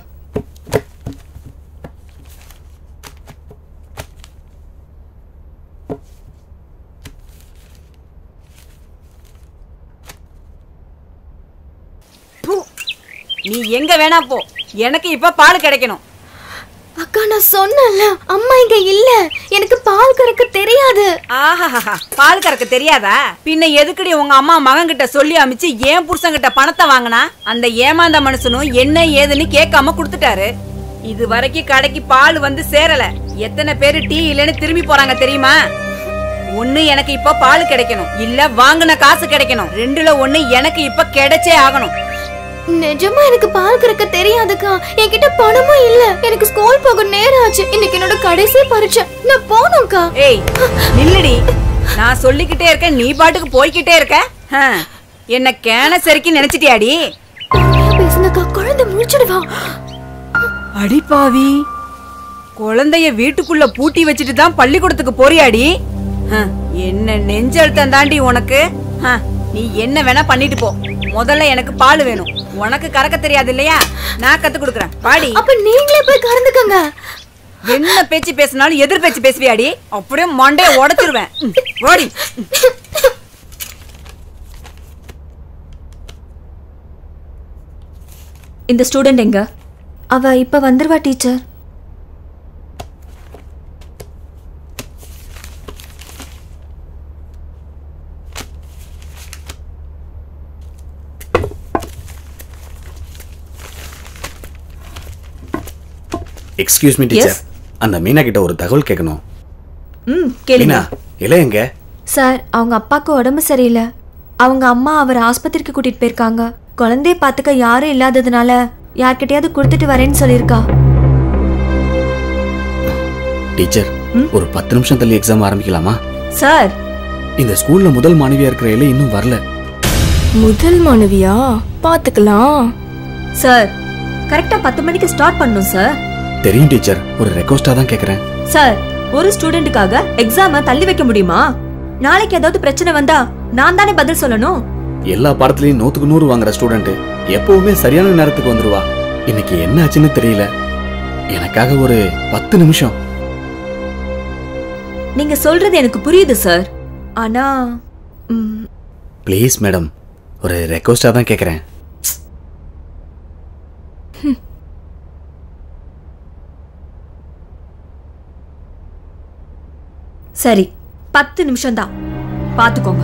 நீ எங்க வேணா போ, எனக்கு இப்ப பால் கிடைக்கணும். அக்கா, நான் சொன்னேன்ல, அம்மா இங்க இல்ல. எனக்கு பால் கறக்க தெரியாது. ஆஹா, பால் கறக்க தெரியாதா? பின்ன எதுக்குடி உங்க அம்மா மகன் கிட்ட சொல்லி அமிச்சு ஏன் புருஷன் கிட்ட பணத்தை வாங்கினா? அந்த ஏமாந்த மனுஷனும் என்ன ஏதுன்னு கேட்காம குடுத்துட்டாரு. இது வரைக்கும் கடைக்கு பால் வந்து சேரல. எத்தனை பேரு டீ இல்லன்னு திரும்பி போறாங்க தெரியுமா? ஒண்ணு எனக்கு இப்ப பால் கிடைக்கணும், இல்ல வாங்கின காசு கிடைக்கணும். ரெண்டுல ஒண்ணு எனக்கு இப்ப கிடைச்சே ஆகணும். நிஜமா எனக்கு பால் கறக்க தெரியாதுக்கா. என்கிட்ட பணமும் இல்ல. எனக்கு ஸ்கூல் போக நேரம் ஆச்சு. இன்னைக்கு என்னோட கடைசி பரீட்சை. நான் போணும்க்கா. ஏய் நில்லுடி, நான் சொல்லிக்கிட்டே இருக்கேன், நீ பாட்டுக்கு போய்கிட்டே இருக்க. என்ன கேன சரிக்கு நினைச்சிட்டியாடி? பேசுனக்கா, குழந்தை முடிச்சிடுவா. அடி பாவி, குழந்தைய வீட்டுக்குள்ள பூட்டி வச்சுட்டு தான் பள்ளிக்கூடத்துக்கு போறியாடி? என்ன நெஞ்செழுத்தம் தாண்டி உனக்கு. நீ என்ன வேணா பண்ணிட்டு போ, முதல்ல எனக்கு பால் வேணும். உனக்கு கறக்க தெரியாது இல்லையா? நான் கத்து கொடுக்கறேன், பாடி. அப்ப நீங்களே போய் கறந்துக்கங்க. என்ன பேச்சு பேசினாலும் எதிர் பேச்சு பேசுவியாடி? அப்படியே மண்டைய உடைச்சிருவேன். ஓடி. இந்த ஸ்டூடெண்ட் எங்க? அவ இப்ப வந்துருவா டீச்சர். எக்ஸ்கியூஸ் மீ டீச்சர், அந்த மீனா கிட்ட ஒரு தகவல் கேட்கணும். கேளுங்க. இல்ல எங்க? சார், அவங்க அப்பாக்கு உடம்பு சரியில்லை. அவங்க அம்மா அவர் ஆஸ்பத்திரிக்கு கூட்டிட்டு போயிருக்காங்க. குழந்தைய பாத்துக்க யாரும் இல்லாததுனால யார்கிட்டயாவது கொடுத்துட்டு வரேன்னு சொல்லிருக்கா. டீச்சர், ஒரு 10 நிமிஷம் தள்ளி எக்ஸாம் ஆரம்பிக்கலாமா? சார், இந்த ஸ்கூல்ல முதல் மாணவியா இருக்கிற இலை இன்னும் வரல. முதல் மாணவியா? பாத்துக்கலாம். சார், கரெக்டா 10 மணிக்கு ஸ்டார்ட் பண்ணணும் சார். தெரியும் டீச்சர், ஒரு ரெக்வெஸ்டா தான் கேக்குறேன். சார், ஒரு ஸ்டூடெண்ட்டுக்காக எக்ஸாம தள்ளி வைக்க முடியுமா? நாளைக்கு ஏதாவது பிரச்சனை வந்தா நான் தானே பதில் சொல்லணும். எல்லா பாடத்திலயும் 100க்கு 100 வாங்குற ஸ்டூடெண்ட் எப்பவுமே சரியான நேரத்துக்கு வந்துருவா. இன்னைக்கு என்ன ஆச்சுன்னு தெரியல. எனக்காக ஒரு 10 நிமிஷம். நீங்க சொல்றது எனக்கு புரியுது சார். ஆனா ப்ளீஸ் மேடம், ஒரு ரெக்வெஸ்டா தான் கேக்குறேன். சரி, 10 நிமிஷம் தான், பாத்துக்கோங்க.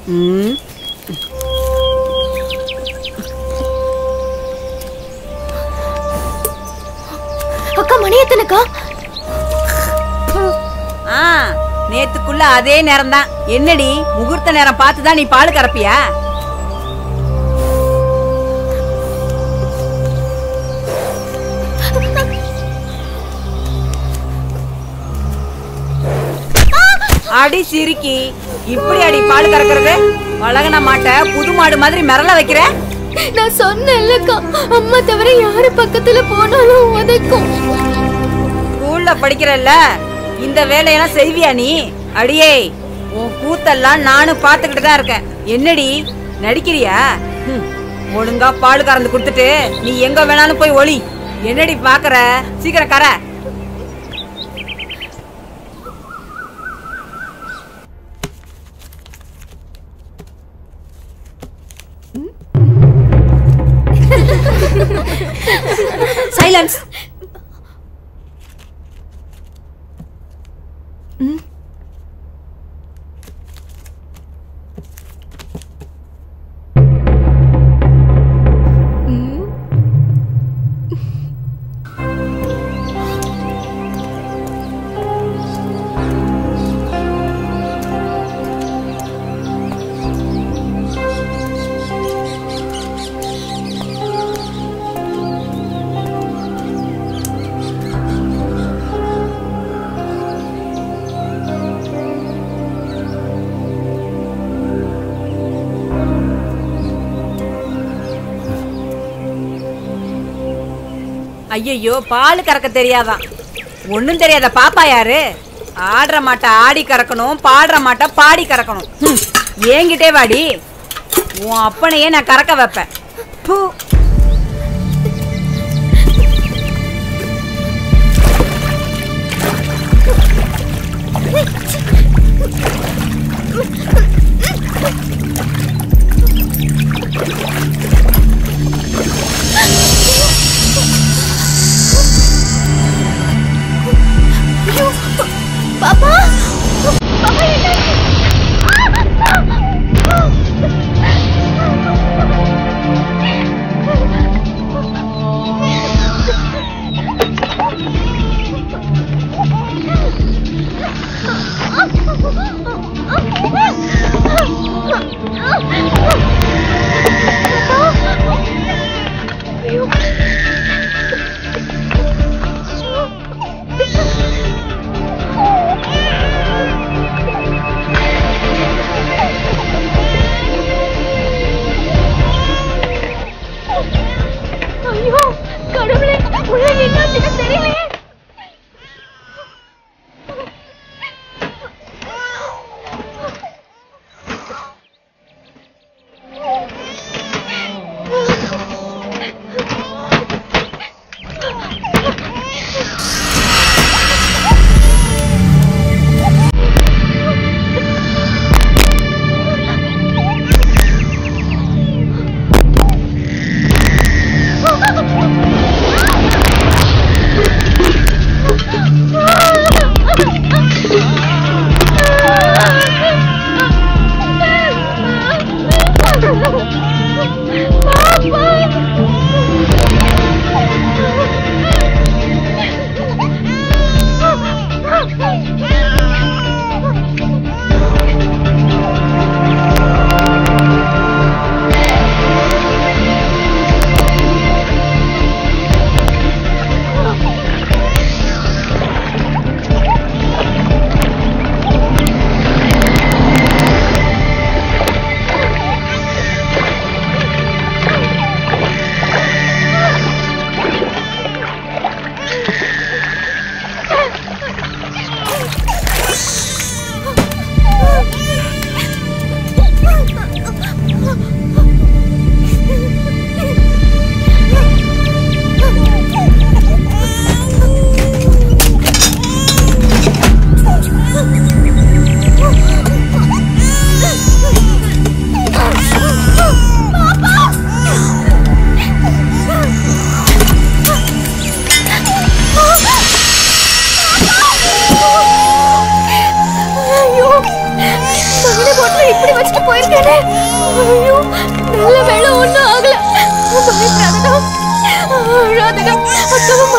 அக்கா மணி எத்தனைக்கா? நேத்துக்குள்ள அதே நேரம் தான். என்னடி முகூர்த்த நேரம் பார்த்துதான் நீ பால் கறப்பியா? அடி சிரிக்கி, இப்படி அடி பால் கறக்கிறது? வளகன மாட்ட புது மாடு மாதிரி மிரள வைக்கிற. நான் சொன்னேன்லக்கா, அம்மா தவிர யாரு பக்கத்துல போனாலும் உதைக்கும். ஸ்கூல்ல படிக்கிறல்ல, இந்த வேலையெல்லாம் செய்வியா நீ? அடியே, உன் கூத்தெல்லாம் நானும் பாத்துக்கிட்டு தான் இருக்கேன். என்னடி நடிக்கிறியா? ஒழுங்கா பால் கறந்து கொடுத்துட்டு நீ எங்க வேணாலும் போய் ஒளி. என்னடி பாக்குற? சீக்கிரம் கர. சைலன்ஸ். ஐயோ, பால் கறக்க தெரியாதான். ஒன்னும் தெரியாத பாப்பா யாரு? ஆடுற மாட்டை ஆடி கறக்கணும், பாடுற மாட்டை பாடி கறக்கணும். ஏங்கிட்டே வாடி, உன் அப்பனையே நான் கறக்க வைப்பேன். பாப்பா, பாப்பா என்ன?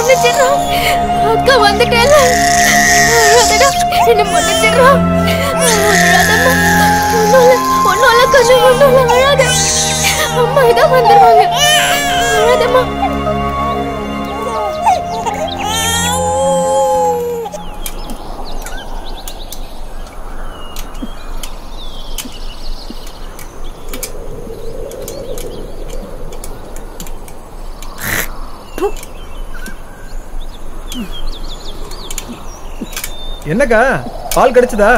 மன்னிச்சிடுறோம். அக்கா வந்துட்டேல. அழாதடா, என்ன மன்னிச்சிடுறோம். அழாதம்மா. ஒண்ணுல கொஞ்சம் ஒண்ணுல அழாத. அம்மா இதோ வந்துருவாங்க. அழாதம்மா. என்னக்கா பால் கிடைச்சதா?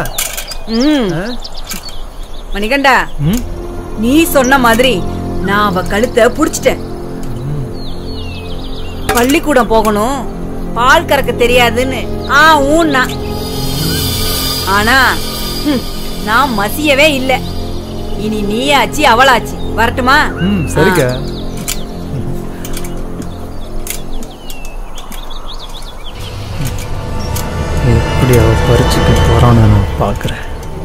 மணிகண்டா, நீ சொன்ன மாதிரி நான் அவ கழுத்தை புடிச்சிட்டேன். பள்ளிக்கூடம் போகணும், பால் கறக்க தெரியாதுன்னு ஊன்னா. ஆனா நான் மசியவே இல்ல. இனி நீயாச்சு அவளாச்சு. வரட்டுமா? சரிக்கா. எப்படி அவ பறிச்சுட்டு போறான்னு நான் பாக்குறேன்.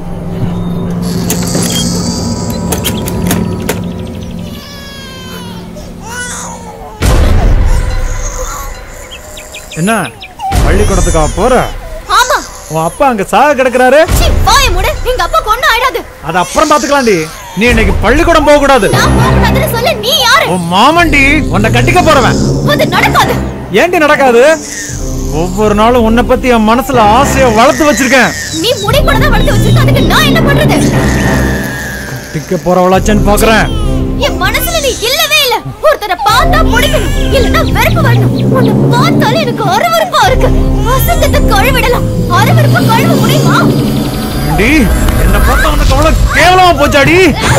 என்ன பள்ளிக்கூடத்துக்கா போற? ஆமா. உன் அப்பா அங்க சாக கிடக்குறாரு. வாயை மூடு. எங்க அப்பா கொன்னு ஆயிடாது. அது அப்புறம் பாத்துக்கலாம்டி. நீ இன்னைக்கு பள்ளிக்கூடம் போக கூடாது. நான் போக கூடாதுன்னு சொல்ல நீ யாரு? உன் மாமன்டி. உன்னை கட்டிக்க போறவன். அது நடக்காது. ஏன்டி நடக்காது? ஒவ்வொரு நாளும் உன்னை பத்தி என் மனசுல ஆசைய வளர்த்து வச்சிருக்கேன். நீ முடி கூட தான் வளர்த்து வச்சிருக்க. அதுக்கு நான் என்ன பண்றது? கட்டிக்க போறவளாச்சேன்னு பாக்குறேன். என் மனசுல நீ இல்லவே இல்ல. ஒருத்தரை பார்த்தா பிடிக்கணும், இல்லன்னா வெறுப்பு வரணும். உன்னை பார்த்தாலே எனக்கு அருவருப்பா இருக்கு. அசங்கத்தை கழுவிடலாம். அருவருப்பா கழுவ முடியுமா? என்ன பார்த்தா உனக்கு அவ்வளவு கேவலமா போச்சாடி?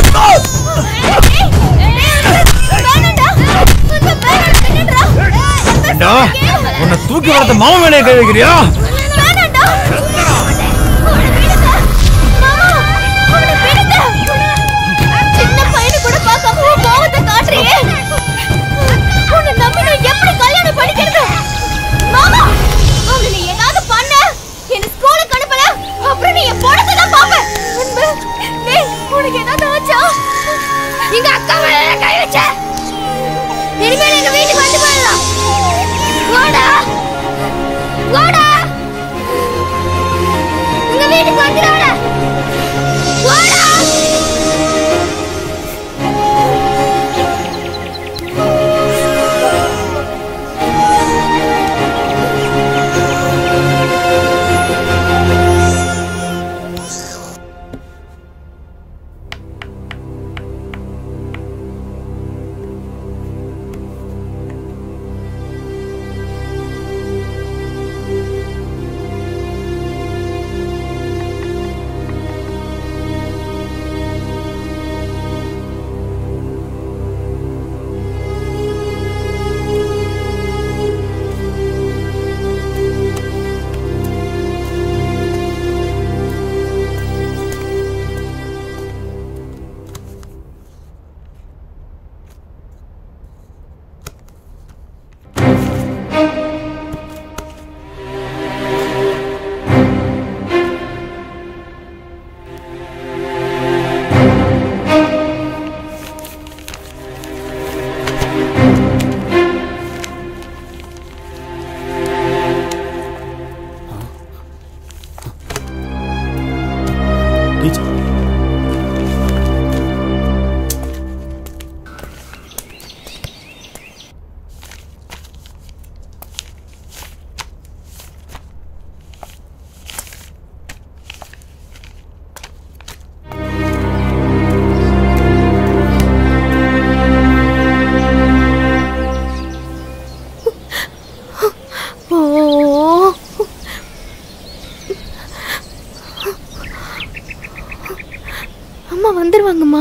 உன்னை தூக்கி வளர்த்த மாமா மேலே கை வைக்கிறியா? சின்ன பையனு கூட பார்க்காம கோவத்தை காட்டுறியே. உன்னை நம்பி நான் எப்படி கல்யாணம் பண்ணிக்கிறது? மாமா, அவனை நீ ஏதாவது பண்ண, என்ன ஸ்கூலுக்கு அனுப்பல, அப்புறம் நீ என் பொண்ணத்தை தான் பாப்ப. அன்பு, டேய், உனக்கு ஏதாவது ஆச்சா? எங்க அக்கா மேல கை வச்ச. இனிமேல் எங்க வீட்டுக்கு வந்து போயிடலாம். வாடா வாடா, எங்க வீட்டுக்கு வந்துடாடா. வாடா. அம்மா வந்துருவாங்கம்மா.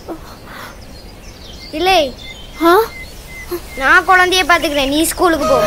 இல்லை, நான் குழந்தைய பாத்துக்கிறேன், நீ ஸ்கூலுக்கு போ.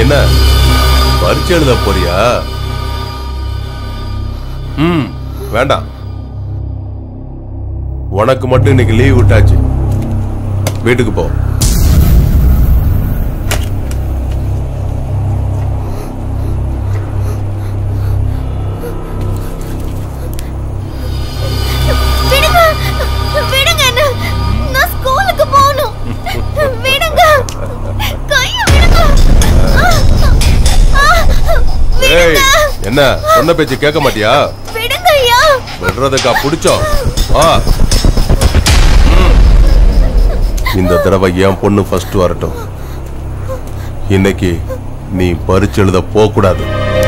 என்ன பரீட்சை எழுத போறியா? வேண்டாம், உனக்கு மட்டும் இன்னைக்கு லீவ் விட்டாச்சு. வீட்டுக்கு போ. என்ன சொன்ன பேச்சு கேட்க மாட்டியா? விடுறதுக்கா புடிச்சோம். இந்த தடவை என் பொண்ணு ஃபர்ஸ்ட் வரட்டும். இன்னைக்கு நீ பரீட்சை எழுத போக கூடாது.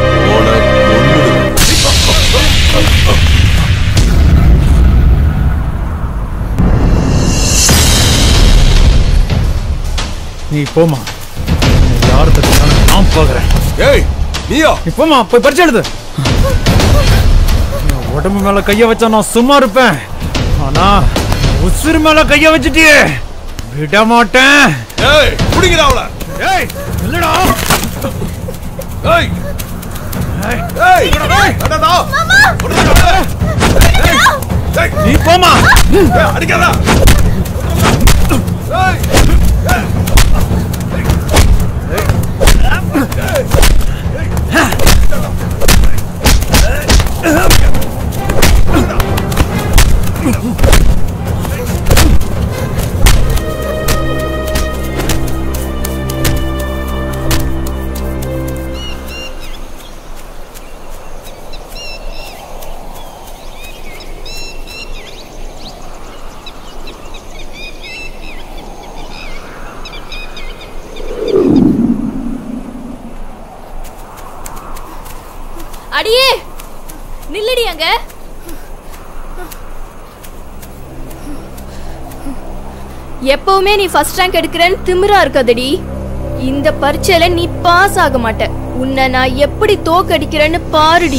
நீ போமா, யாருக்கு நான் போகிறேன். ஏய் நீயா? நீ போமா, போய் பரிச்சை எழுது. உடம்பு மேல கைய வச்சா நான் சும்மா இருப்பேன், ஆனா உசுறு மேல கைய வச்சுட்டியே விட மாட்டேன். ஏய் புடிங்கடா அவள. ஏய் இல்லடா. ஏய் ஏய் அடடா மாமா. நீ போமா. அடிக்கடா. ஏய் அடியே நில்லடி அங்க. எப்பவுமே நீ ஃபர்ஸ்ட் ரேங்க் எடுக்கிறேன்னு திமிரா இருக்காதடி. இந்த பரீட்சையில நீ பாஸ் ஆக மாட்ட. உன்னை நான் எப்படி தோக்கடிக்கிறேன்னு பாருடி.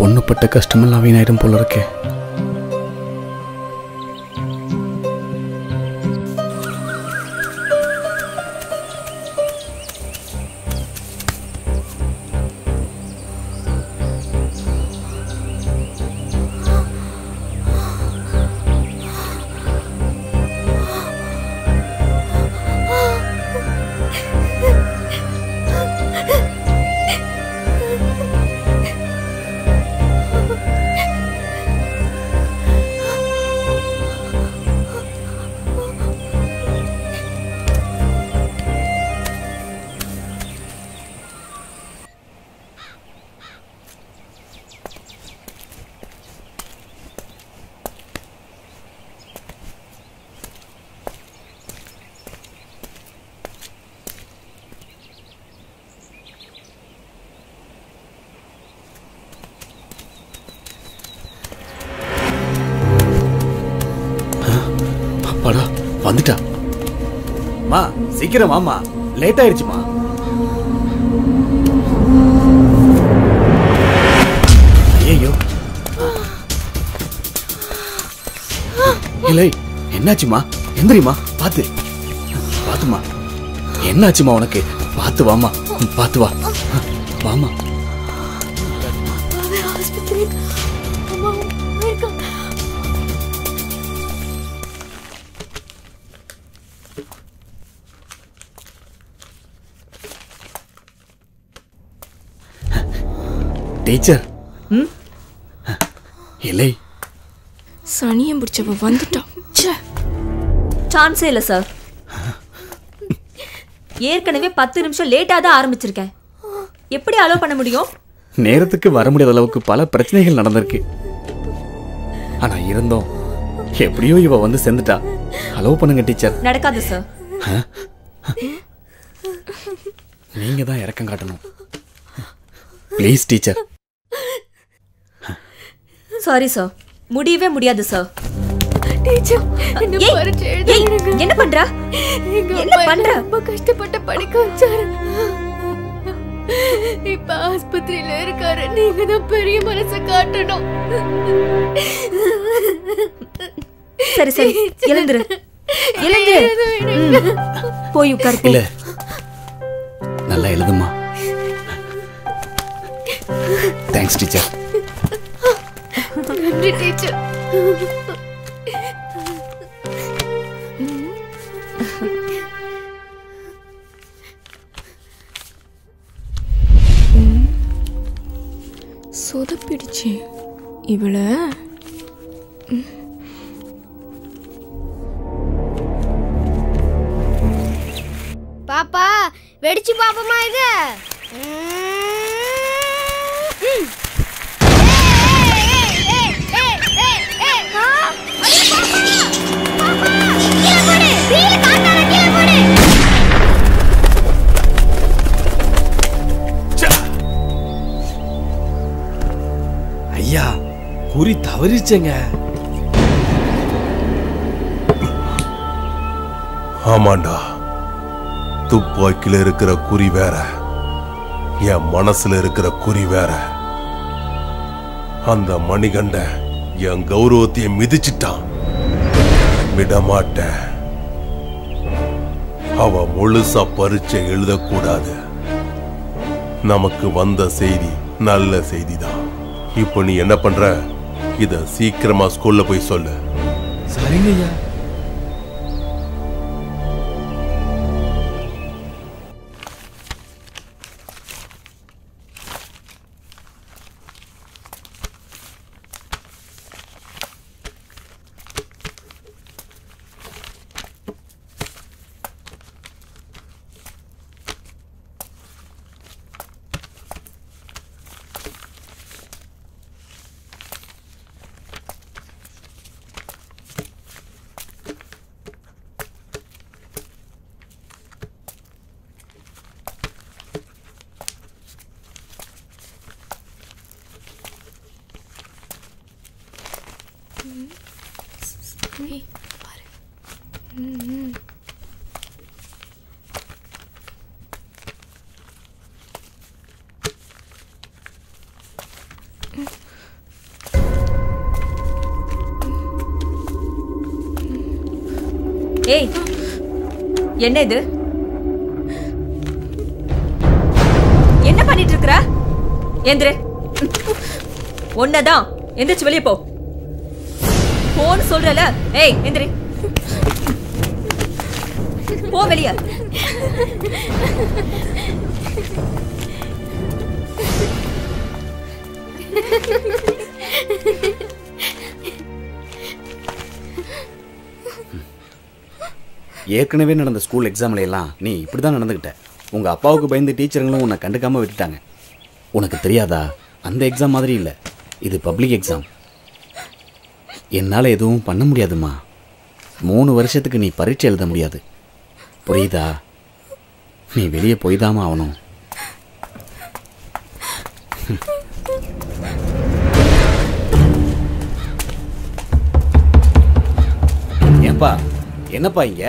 பொண்ணுப்பட்ட கஷ்டமெல்லாம் வீணாயிடும் போல இருக்கே. அப்பாடா வந்துட்டா. மா சீக்கிரம் வாமா, லேட் ஆயிடுச்சுமா. ஐயோ இல்லை, என்னாச்சுமா? எந்திரிமா, பாத்து பாத்துமா. என்னாச்சுமா உனக்கு? பாத்து வாமா, பாத்து வா, வாமா. டீச்சர் இல்லை, சனியம் பிடிச்சவ வந்துட்டான். சான்ஸே இல்லை சார். ஏற்கனவே 10 நிமிஷம் லேட்டாக தான் ஆரம்பிச்சிருக்கேன். எப்படி அலோவ் பண்ண முடியும்? நேரத்துக்கு வர முடியாத அளவுக்கு பல பிரச்சனைகள் நடந்திருக்கு. ஆனா இருந்தோம் எப்படியோ இவ வந்து சேர்ந்துட்டா. அலோவ் பண்ணுங்க டீச்சர். நடக்காது சார். நீங்க தான் இறக்கம் காட்டணும். Please teacher. சாரி சார், முடியவே முடியாது சார். என்ன பண்ற? என்ன பண்ற? ரொம்ப கஷ்டப்பட்டு படிக்க வச்சாரு. இப்ப ஆஸ்பத்திரியில இருக்காரு. நீங்க தான் பெரிய மனசை காட்டணும். சரி சரி, எழுந்துரு எழுந்துரு. போய் உட்காரு. இல்ல, நல்லா எழுதுமா. Thanks teacher. நன்றி டீச்சர். சொதப்பிடுச்சு இவள. பாப்பா வெடிச்சு பாப்பமா இது. ஐயா, குறி தவறிச்சேங்க. ஆமாண்டா, துப்பாக்கில இருக்கிற குறி வேற, என் மனசுல இருக்கிற குறி வேற. அந்த மணிகண்ட என் கௌரவத்தையே மிதிச்சிட்டான். விடமாட்டேன். அவ முழுசா பரீட்சை எழுதக்கூடாது. நமக்கு வந்த செய்தி நல்ல செய்திதான். இப்போ நீ என்ன பண்ற? இத சீக்கிரமா ஸ்கூல்ல போய் சொல்லு. சரிங்க ஐயா. ஏய், என்ன இது? என்ன பண்ணிட்டு இருக்கற? எந்திரு. ஒன்னதான் எந்திரிச்சு வெளியே போ. போன்னு சொல்றல. ஏய், எந்திரி. போ வெளியே. ஏற்கனவே நடந்த ஸ்கூல் எக்ஸாம்ல எல்லாம் நீ இப்படிதான் நடந்துக்கிட்ட. உங்க அப்பாவுக்கு பயந்து டீச்சருங்களும் உன்னை கண்டுக்காம விட்டுட்டாங்க. உனக்கு தெரியாதா, அந்த எக்ஸாம் மாதிரி இல்லை, இது பப்ளிக் எக்ஸாம். என்னால் எதுவும் பண்ண முடியாதுமா. 3 வருஷத்துக்கு நீ பரீட்சை எழுத முடியாது, புரியுதா? நீ வெளியே போய்தாமா ஆகணும். ஏன்பா, என்னப்பா இங்க?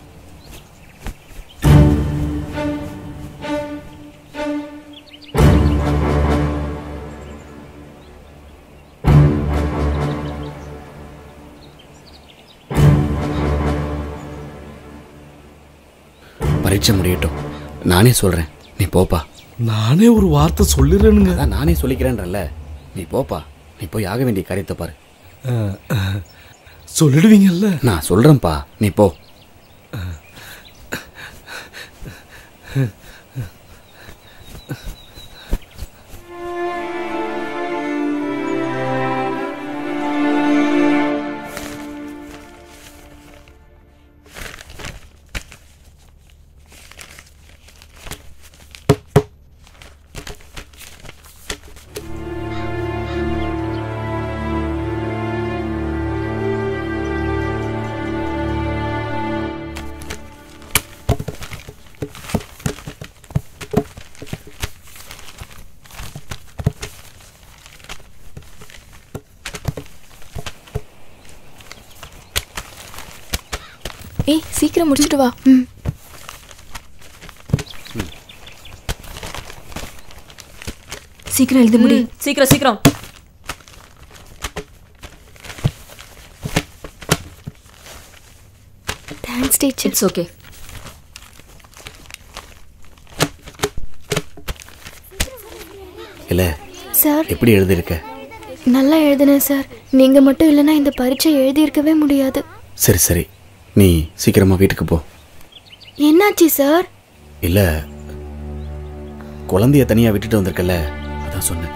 பரீட்சை முடியட்டும், நானே சொல்றேன், நீ போப்பா. நானே ஒரு வார்த்தை சொல்லிடுறேனுங்க. அதான் நானே சொல்லிக்கிறேன்றல்ல, நீ போப்பா. நீ போய் ஆக வேண்டிய காரியத்தை பாரு. சொல்லிடுவீங்கல்ல? நான் சொல்றேன்ப்பா, நீ போ. ஏய், சீக்கிரம் முடிச்சிட்டு வா. சீக்கிரம் எழுதி முடி. சீக்கிரம் சீக்கிரம். Thanks teacher. It's okay. இல்ல சார், எப்படி எழுதிருக்க? நல்லா எழுதுனேன் சார். நீங்க மட்டும் இல்லைன்னா இந்த பரீட்சை எழுதியிருக்கவே முடியாது. சரி சரி, நீ சீக்கிரமா வீட்டுக்கு போ. என்னாச்சு சார்? இல்ல, குழந்தைய தனியா விட்டுட்டு வந்திருக்கல, அதான் சொன்னேன்.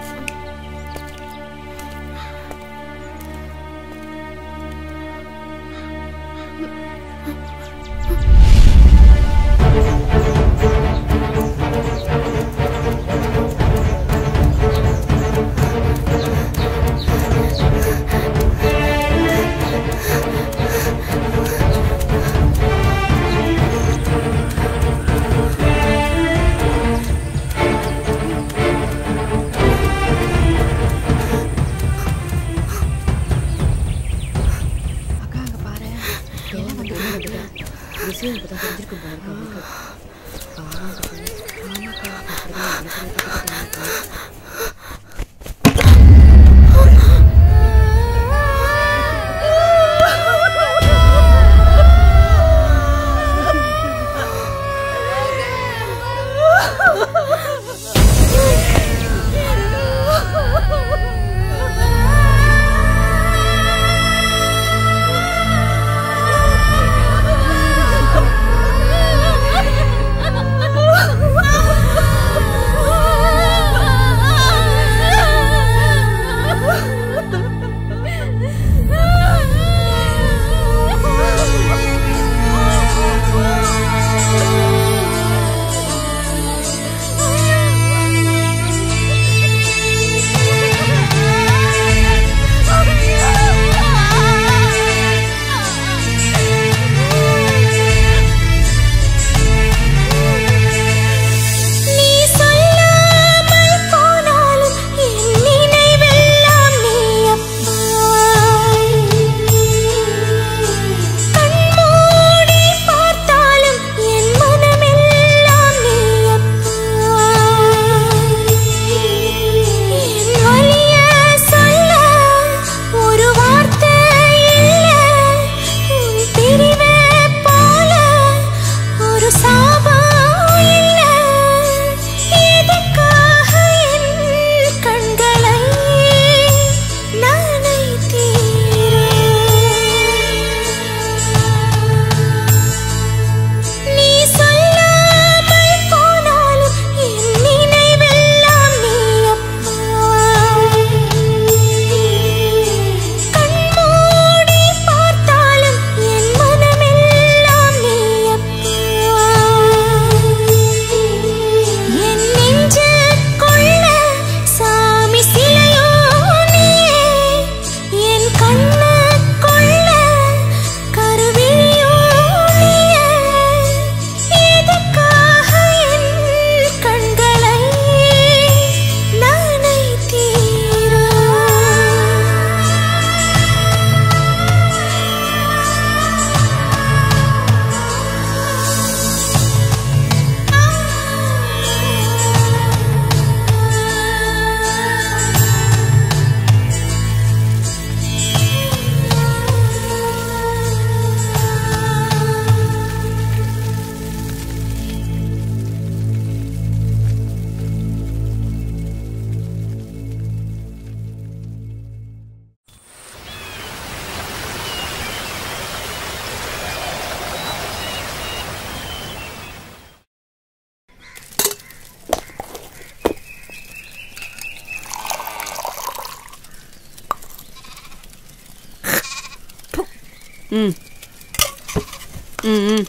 ம் ம் ம்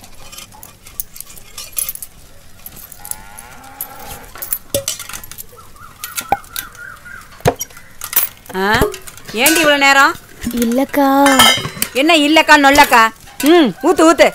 ஏண்டி இவ்வளவு நேரம்? இல்லக்கா. என்ன இல்லக்கா நொல்லக்கா? ம் ஊத்து ஊத்து.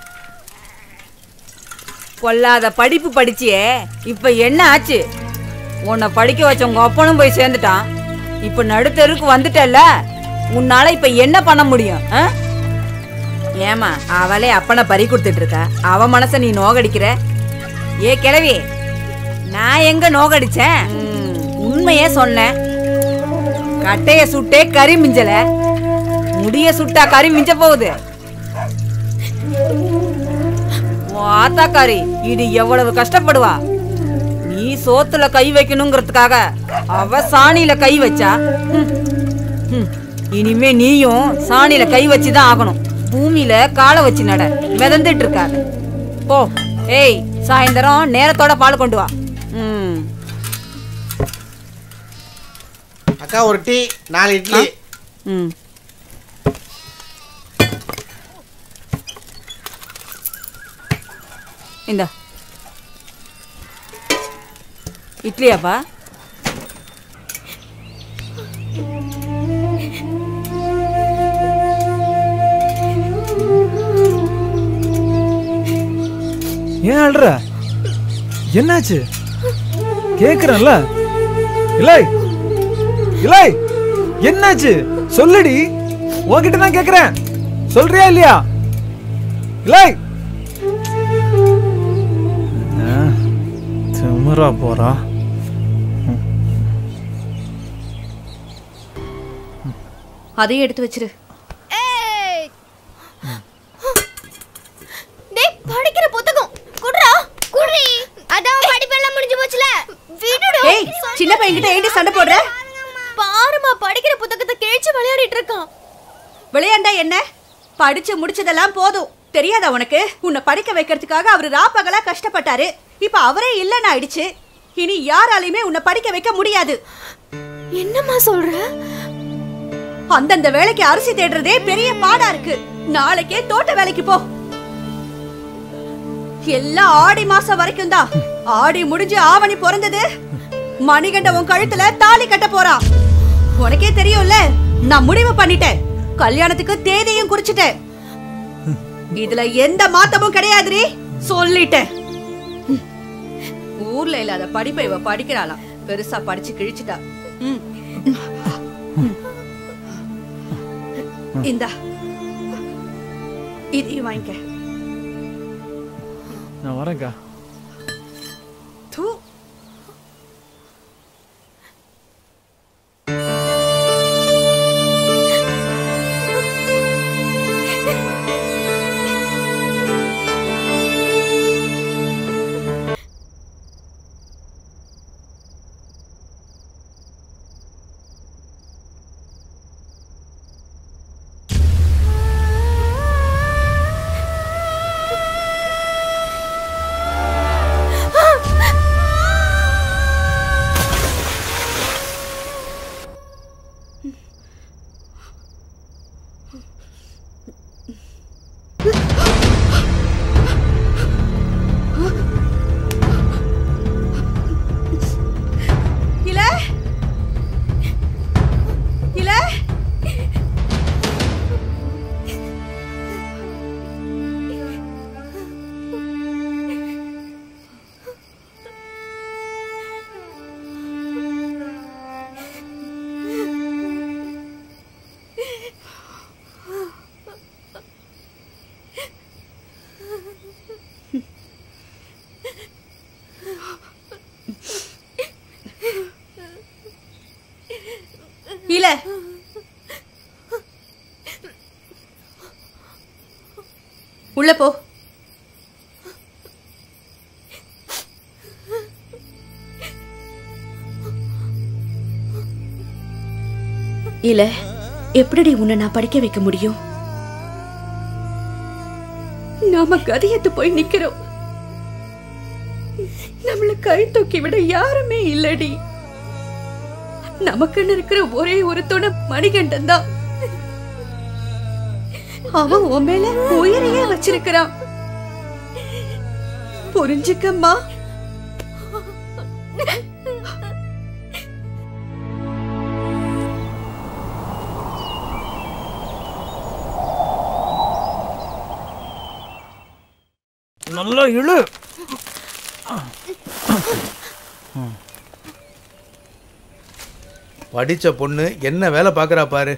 கொல்லாத படிப்பு படிச்சியே, இப்ப என்ன ஆச்சு? உன்னை படிக்க வச்ச உங்க அப்பனும் போய் சேர்ந்துட்டான். இப்ப நடுத்தருக்கு வந்துட்டல்ல, உன்னால இப்ப என்ன பண்ண முடியும்? ஏமா அவளே அப்பனை பறி கொடுத்துட்டு இருக்கா, அவ மனச நீ நோகடிக்கிற. ஏ கிழவி, நான் எங்க நோகடிச்சேன்? உண்மையே சொன்னேன். கட்டைய சுட்டே கறி மிஞ்சல, முடிய சுட்டா கறி மிஞ்ச போகுது. ஆத்தாக்காரி இது எவ்வளவு கஷ்டப்படுவா. நீ சோத்துல கை வைக்கணுங்கிறதுக்காக அவ சாணியில கை வச்சா. இனிமே நீயும் சாணியில கை வச்சுதான் ஆகணும். பூமியில காலை வச்சு நட, மிதந்துட்டு இருக்காது. போ. ஏய், சாயந்தரம் நேரத்தோட பால் கொண்டு வா. அக்கா ஒரு டீ, 4 இட்லி. இந்த இட்லியாப்பா? ஏன் அழுற? என்னாச்சு? கேக்குறேன்ல. இல்லை இல்லை, என்னாச்சு சொல்லுடி. உன்கிட்ட தான் கேக்குறேன், சொல்றியா இல்லையா? இல்லை திமிரா போறா. அதையும் எடுத்து வச்சிரு. டேய், படிக்கிற புத்தகம் குடுறா. குடுறி. அதான் படிப்பெல்லாம் முடிஞ்சு போச்சுல. விடுடா. ஏய், சின்ன பையன்கிட்ட ஏண்டி சண்டை போடுற? பாருமா, படிக்கிற புத்தகத்தை கிழிச்சு விளையாடிட்டு இருக்கான். விளையாண்டா என்ன? படிச்சு முடிச்சதெல்லாம் போதும். தெரியாதா உனக்கு? உன்னை படிக்க வைக்கிறதுக்காக அவரு ராப்பகலா கஷ்டப்பட்டாரு. இப்ப அவரே இல்லன்னு ஆயிடுச்சு. இனி யாராலையுமே உன்னை படிக்க வைக்க முடியாது. என்னம்மா சொல்ற? அந்தந்த வேலைக்கு அரிசி தேடுறதே பெரிய பாடா இருக்கு. நாளைக்கே தோட்ட வேலைக்கு போ. எல்லாம் ஆடி மாசம் வரைக்கும் தான். ஆடி முடிஞ்சு ஆவணி பிறந்தது, மணிகண்ட உன் கழுத்துல தாலி கட்ட போறான். உனக்கே தெரியும்ல, நான் முடிவு பண்ணிட்டேன். கல்யாணத்துக்கு தேதியும் குறிச்சிட்டேன். இதுல எந்த மாத்தமும் கிடையாதுரி, சொல்லிட்டேன். ஊர்ல இல்லாத படிப்பை இவ படிக்கிறாளாம். பெருசா படிச்சு கிழிச்சிட்டா. இந்தா, இதையும் வாங்கிக்க. நான் வரேன்க்கா. தூ. இல்ல, உள்ள போ. இல்ல, எப்படி உன்னை நான் படிக்க வைக்க முடியும்? நாம கதையத்து போய் நிக்கிறோம். நம்மள கை தூக்கி விட யாருமே இல்லடி. நமக்குன்னு இருக்கிற ஒரே ஒரு துணை மணிகண்டன் தான். அவன் உன் மேல உயிரையே வச்சிருக்கிறான். புரிஞ்சுக்கம்மா. நல்லா இழு. படிச்ச பொண்ணு என்ன வேலை பாக்குறா பாரு.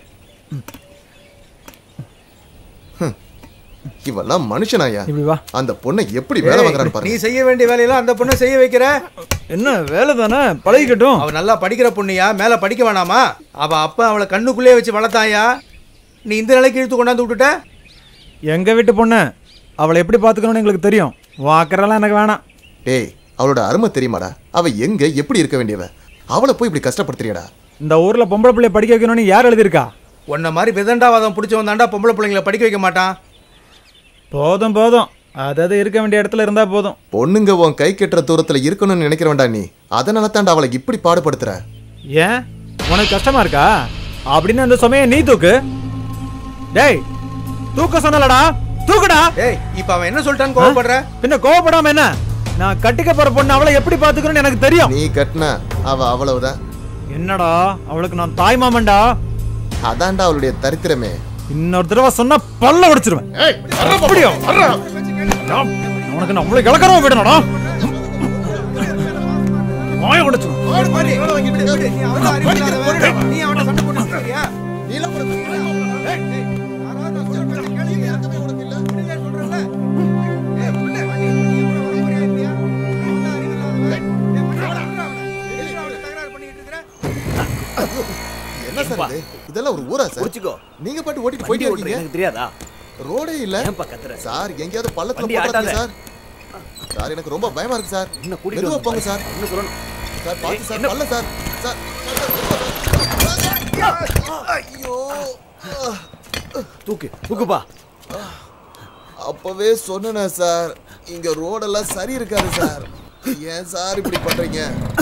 இவெல்லாம் மனுஷனாயா? இப்படி வா. அந்த பொண்ணை எப்படி வேலை வாங்குறான்னு பாரு. நீ செய்ய வேண்டிய வேலையெல்லாம் அந்த பொண்ணை செய்ய வைக்கிற. என்ன வேலை தானே, பழகிக்கட்டும். அவ நல்லா படிக்கிற பொண்ணுயா, மேல படிக்க வேணாமா? அவ அப்பா அவளை கண்ணுக்குள்ளே வச்சு வளர்த்தாயா, நீ இந்த நிலைக்கு இழுத்து கொண்டாந்து விட்டுட்ட. எங்க வீட்டு பொண்ணு, அவளை எப்படி பாத்துக்கணும்னு எங்களுக்கு தெரியும். வாக்கறலாம் எனக்கு வேணாம். டேய், அவளோட அருமை தெரியுமாடா? அவ எங்க எப்படி இருக்க வேண்டியவ, அவளை போய் இப்படி கஷ்டப்படுத்துறியடா. இந்த ஊர்ல பொம்பளை பிள்ளைய படிக்க வைக்கணும்னு யார் எழுதியிருக்கா? உன்ன மாதிரி விதண்டாவாதம் பிடிச்சவன் தாண்டா பொம்பளை பிள்ளைங்களை படிக்க வைக்க மாட்டான். போதும் போதும், அதாவது இருக்க வேண்டிய இடத்துல இருந்தா போதும். பொண்ணுங்க உன் கை கெட்டுற தூரத்துல இருக்கணும்னு நினைக்கிற வேண்டாம் நீ. அதனால தாண்டா அவளை இப்படி பாடுபடுத்துற. ஏன் உனக்கு கஷ்டமா இருக்கா? அப்படின்னு அந்த சுமையை நீ தூக்கு. டேய், தூக்க சொன்னலடா, தூக்குடா. டேய், இப்ப அவன் என்ன சொல்லிட்டான்னு கோவப்படுற? பின்ன கோவப்படாம என்ன? நான் கட்டிக்க போற பொண்ணு அவளை எப்படி பாத்துக்கணும்னு எனக்கு தெரியும். நீ கட்டினா அவ அவ்வளவுதான். என்னடா, அவளுக்கு நான் தாய் மாமன்டா. அதான்டா அவளுடைய தரித்திரமே. இன்னொரு தடவை சொன்னா பல்ல உடைச்சிருவேன். அப்படியோ உனக்கு நான் அவ்வளவு இலக்கரமா விடணும்டா. வாய உடைச்சிருவேன். என்ன சார் இது? இதெல்லாம் ஒரு ஊரா சார்? புடிச்சுக்கோ. நீங்க பாட்டு ஓட்டிட்டு போயிட்டே இருக்கீங்க. எனக்கு தெரியாதா? ரோடே இல்ல. சார் எங்கயாவது பள்ளத்துல போடாதீங்க சார். சார் எனக்கு ரொம்ப பயமா இருக்கு சார். மெதுவா போங்க சார். என்ன சொல்லணும் சார்? பாத்து சார், பல்ல சார். சார் ஐயோ, தூக்குப்பா. அப்பவே சொன்னேனே சார், இங்க ரோடெல்லாம் சரி இருக்காது சார். ஏன் சார் இப்படி பண்றீங்க?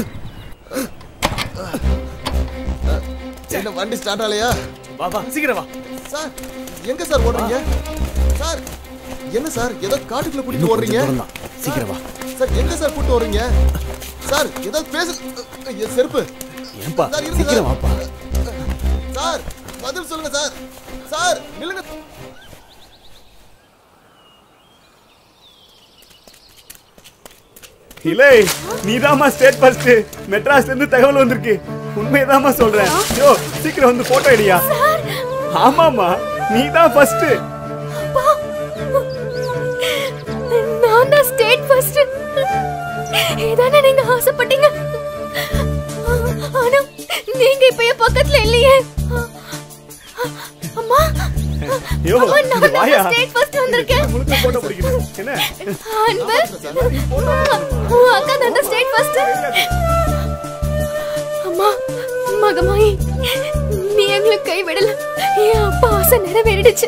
என்ன வண்டி ஸ்டார்ட் ஆலையா? வா வா, சீக்கிரம் வா. சார் எங்க சார் ஓடுறீங்க? சார் என்ன சார், ஏதோ காட்டுக்குள்ள கூட்டிட்டு ஓடுறீங்க? சீக்கிரம் வா. சார் எங்க சார் கூட்டிட்டு ஓடுறீங்க? சார் ஏதோ பேசு. செருப்பு ஏன்பா, சார் இருக்கு சீக்கிரம் வாப்பா. சார் பதில் சொல்லுங்க சார். சார் நில்லுங்க. இல்லை, நீதாம்மா ஸ்டேட் ஃபர்ஸ்ட். மெட்ராஸ்ல இருந்து தகவல் வந்திருக்கு. உண்மையதாம்மா சொல்றேன். யோ, சீக்கிரம் வந்து போட்டோ எடுயா. ஆமாமா, நீதான் ஃபர்ஸ்ட். நான் தான் ஸ்டேட் ஃபர்ஸ்ட். இதானே நீங்க ஆசைப்பட்டீங்க. ஆனா நீங்க இப்ப என் பக்கத்துல இல்லையே. அம்மா, யோ, நான் வாயா. ஸ்டேட் ஃபர்ஸ்ட் வந்திருக்கேன். உங்களுக்கு போட்டோ பிடிக்கணும். என்ன? அன்பு, அக்கா தான் ஸ்டேட் ஃபர்ஸ்ட். அம்மா, மகமாயி, நீ எங்களுக்கு கை விடல. என் அப்பா ஆசை நிறைவேறிடுச்சு.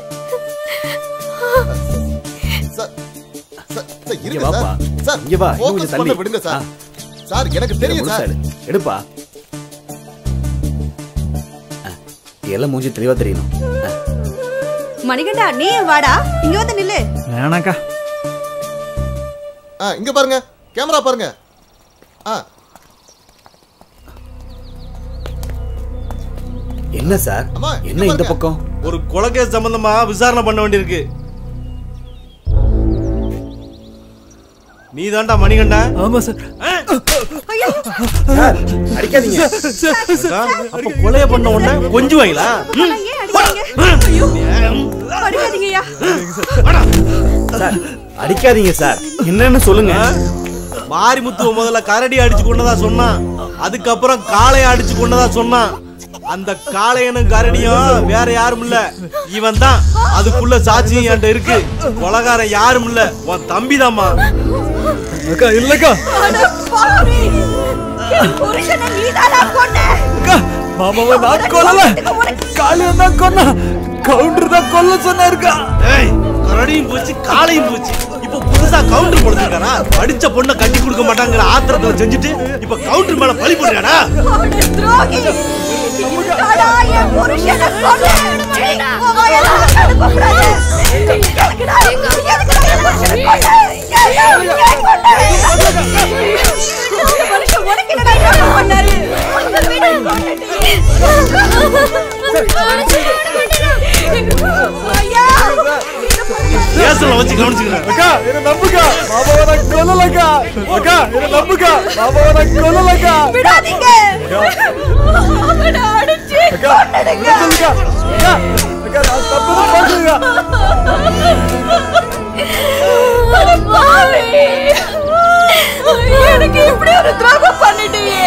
இருங்க சார். சார் இங்க வா, ஃபோக்கஸ் பண்ண விடுங்க சார். சார் எனக்கு தெரியும் சார். எடுப்பா. எல்லாம் மூஞ்சி தெளிவா தெரியணும். மணிகண்டா, நீ வாடா, இங்க வந்து நில்லு. வேணாக்கா. இங்க பாருங்க, கேமரா பாருங்க. என்ன சார், என்ன இந்த பக்கம்? ஒரு கொலைகேஸ் சம்பந்தமா விசாரணை பண்ண வேண்டியிருக்கு. நீ தான்டா மணிகண்டா? ஆமா சார். அடிக்காதீங்க. அப்ப கொலைய பண்ண உடனே கொஞ்சம் வைங்களா? சார் அடிக்காதீங்க சார். என்னன்னு சொல்லுங்க. மாரிமுத்துவ முதல்ல கரடி அடிச்சு கொண்டதா சொன்னான். அதுக்கப்புறம் காளைய அடிச்சு கொண்டதா சொன்னான். அந்த காளையனும் கரடியும் வேற யாரும் இல்ல, இவன் தான். அதுக்குள்ள சாட்சியம் என்கிட்ட இருக்கு. கொலகாரன் யாரும் இல்ல, உன் தம்பி தாம்மா. அக்கா இல்லக்கா. மாமாவை நான் கொல்லல, காளியன் தான் கொன்னா. கவுண்டர் தான் கொல்ல சொன்னாருக்கா. கரடியும் போச்சு, காளையும் போச்சு. இப்ப புதுசா கவுண்டர் போடுறாரா? அடிச்ச பொண்ணை கட்டி கொடுக்க மாட்டாங்கிற ஆத்திரத்துல செஞ்சுட்டு இப்ப கவுண்டர் மேல பழி போடுறாடா. இதுக்காடா என் புருஷனை கொல்ல உன் வாயெல்லாம் அனுப்பக்கூடாது. எதுக்குடா என் புருஷனை கொல்ல? ஏன் கொல்ல? இந்த மனுஷன் உனக்கு என்னடா துரோகம் பண்ணாரு? ஐயா பேசல வச்சு கவனிச்சுக்கிறேன். அக்கா என்ன நம்புக்கா, மாமாவை நான் கொல்லலக்கா. அக்கா என்ன நம்புக்கா, மாமாவை நான் கொல்லலக்கா. விடாதீங்க. அவனை அடிச்சு கொன்னுடுங்க. அக்கா அக்கா நான் தப்பு பண்ணுங்க. பாவி, எனக்கு இப்படி ஒரு துரோகம் பண்ணிட்டியே.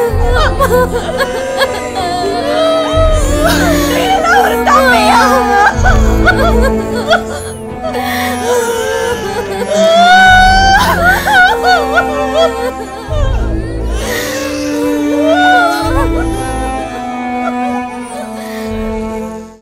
ஒரு தம்பியா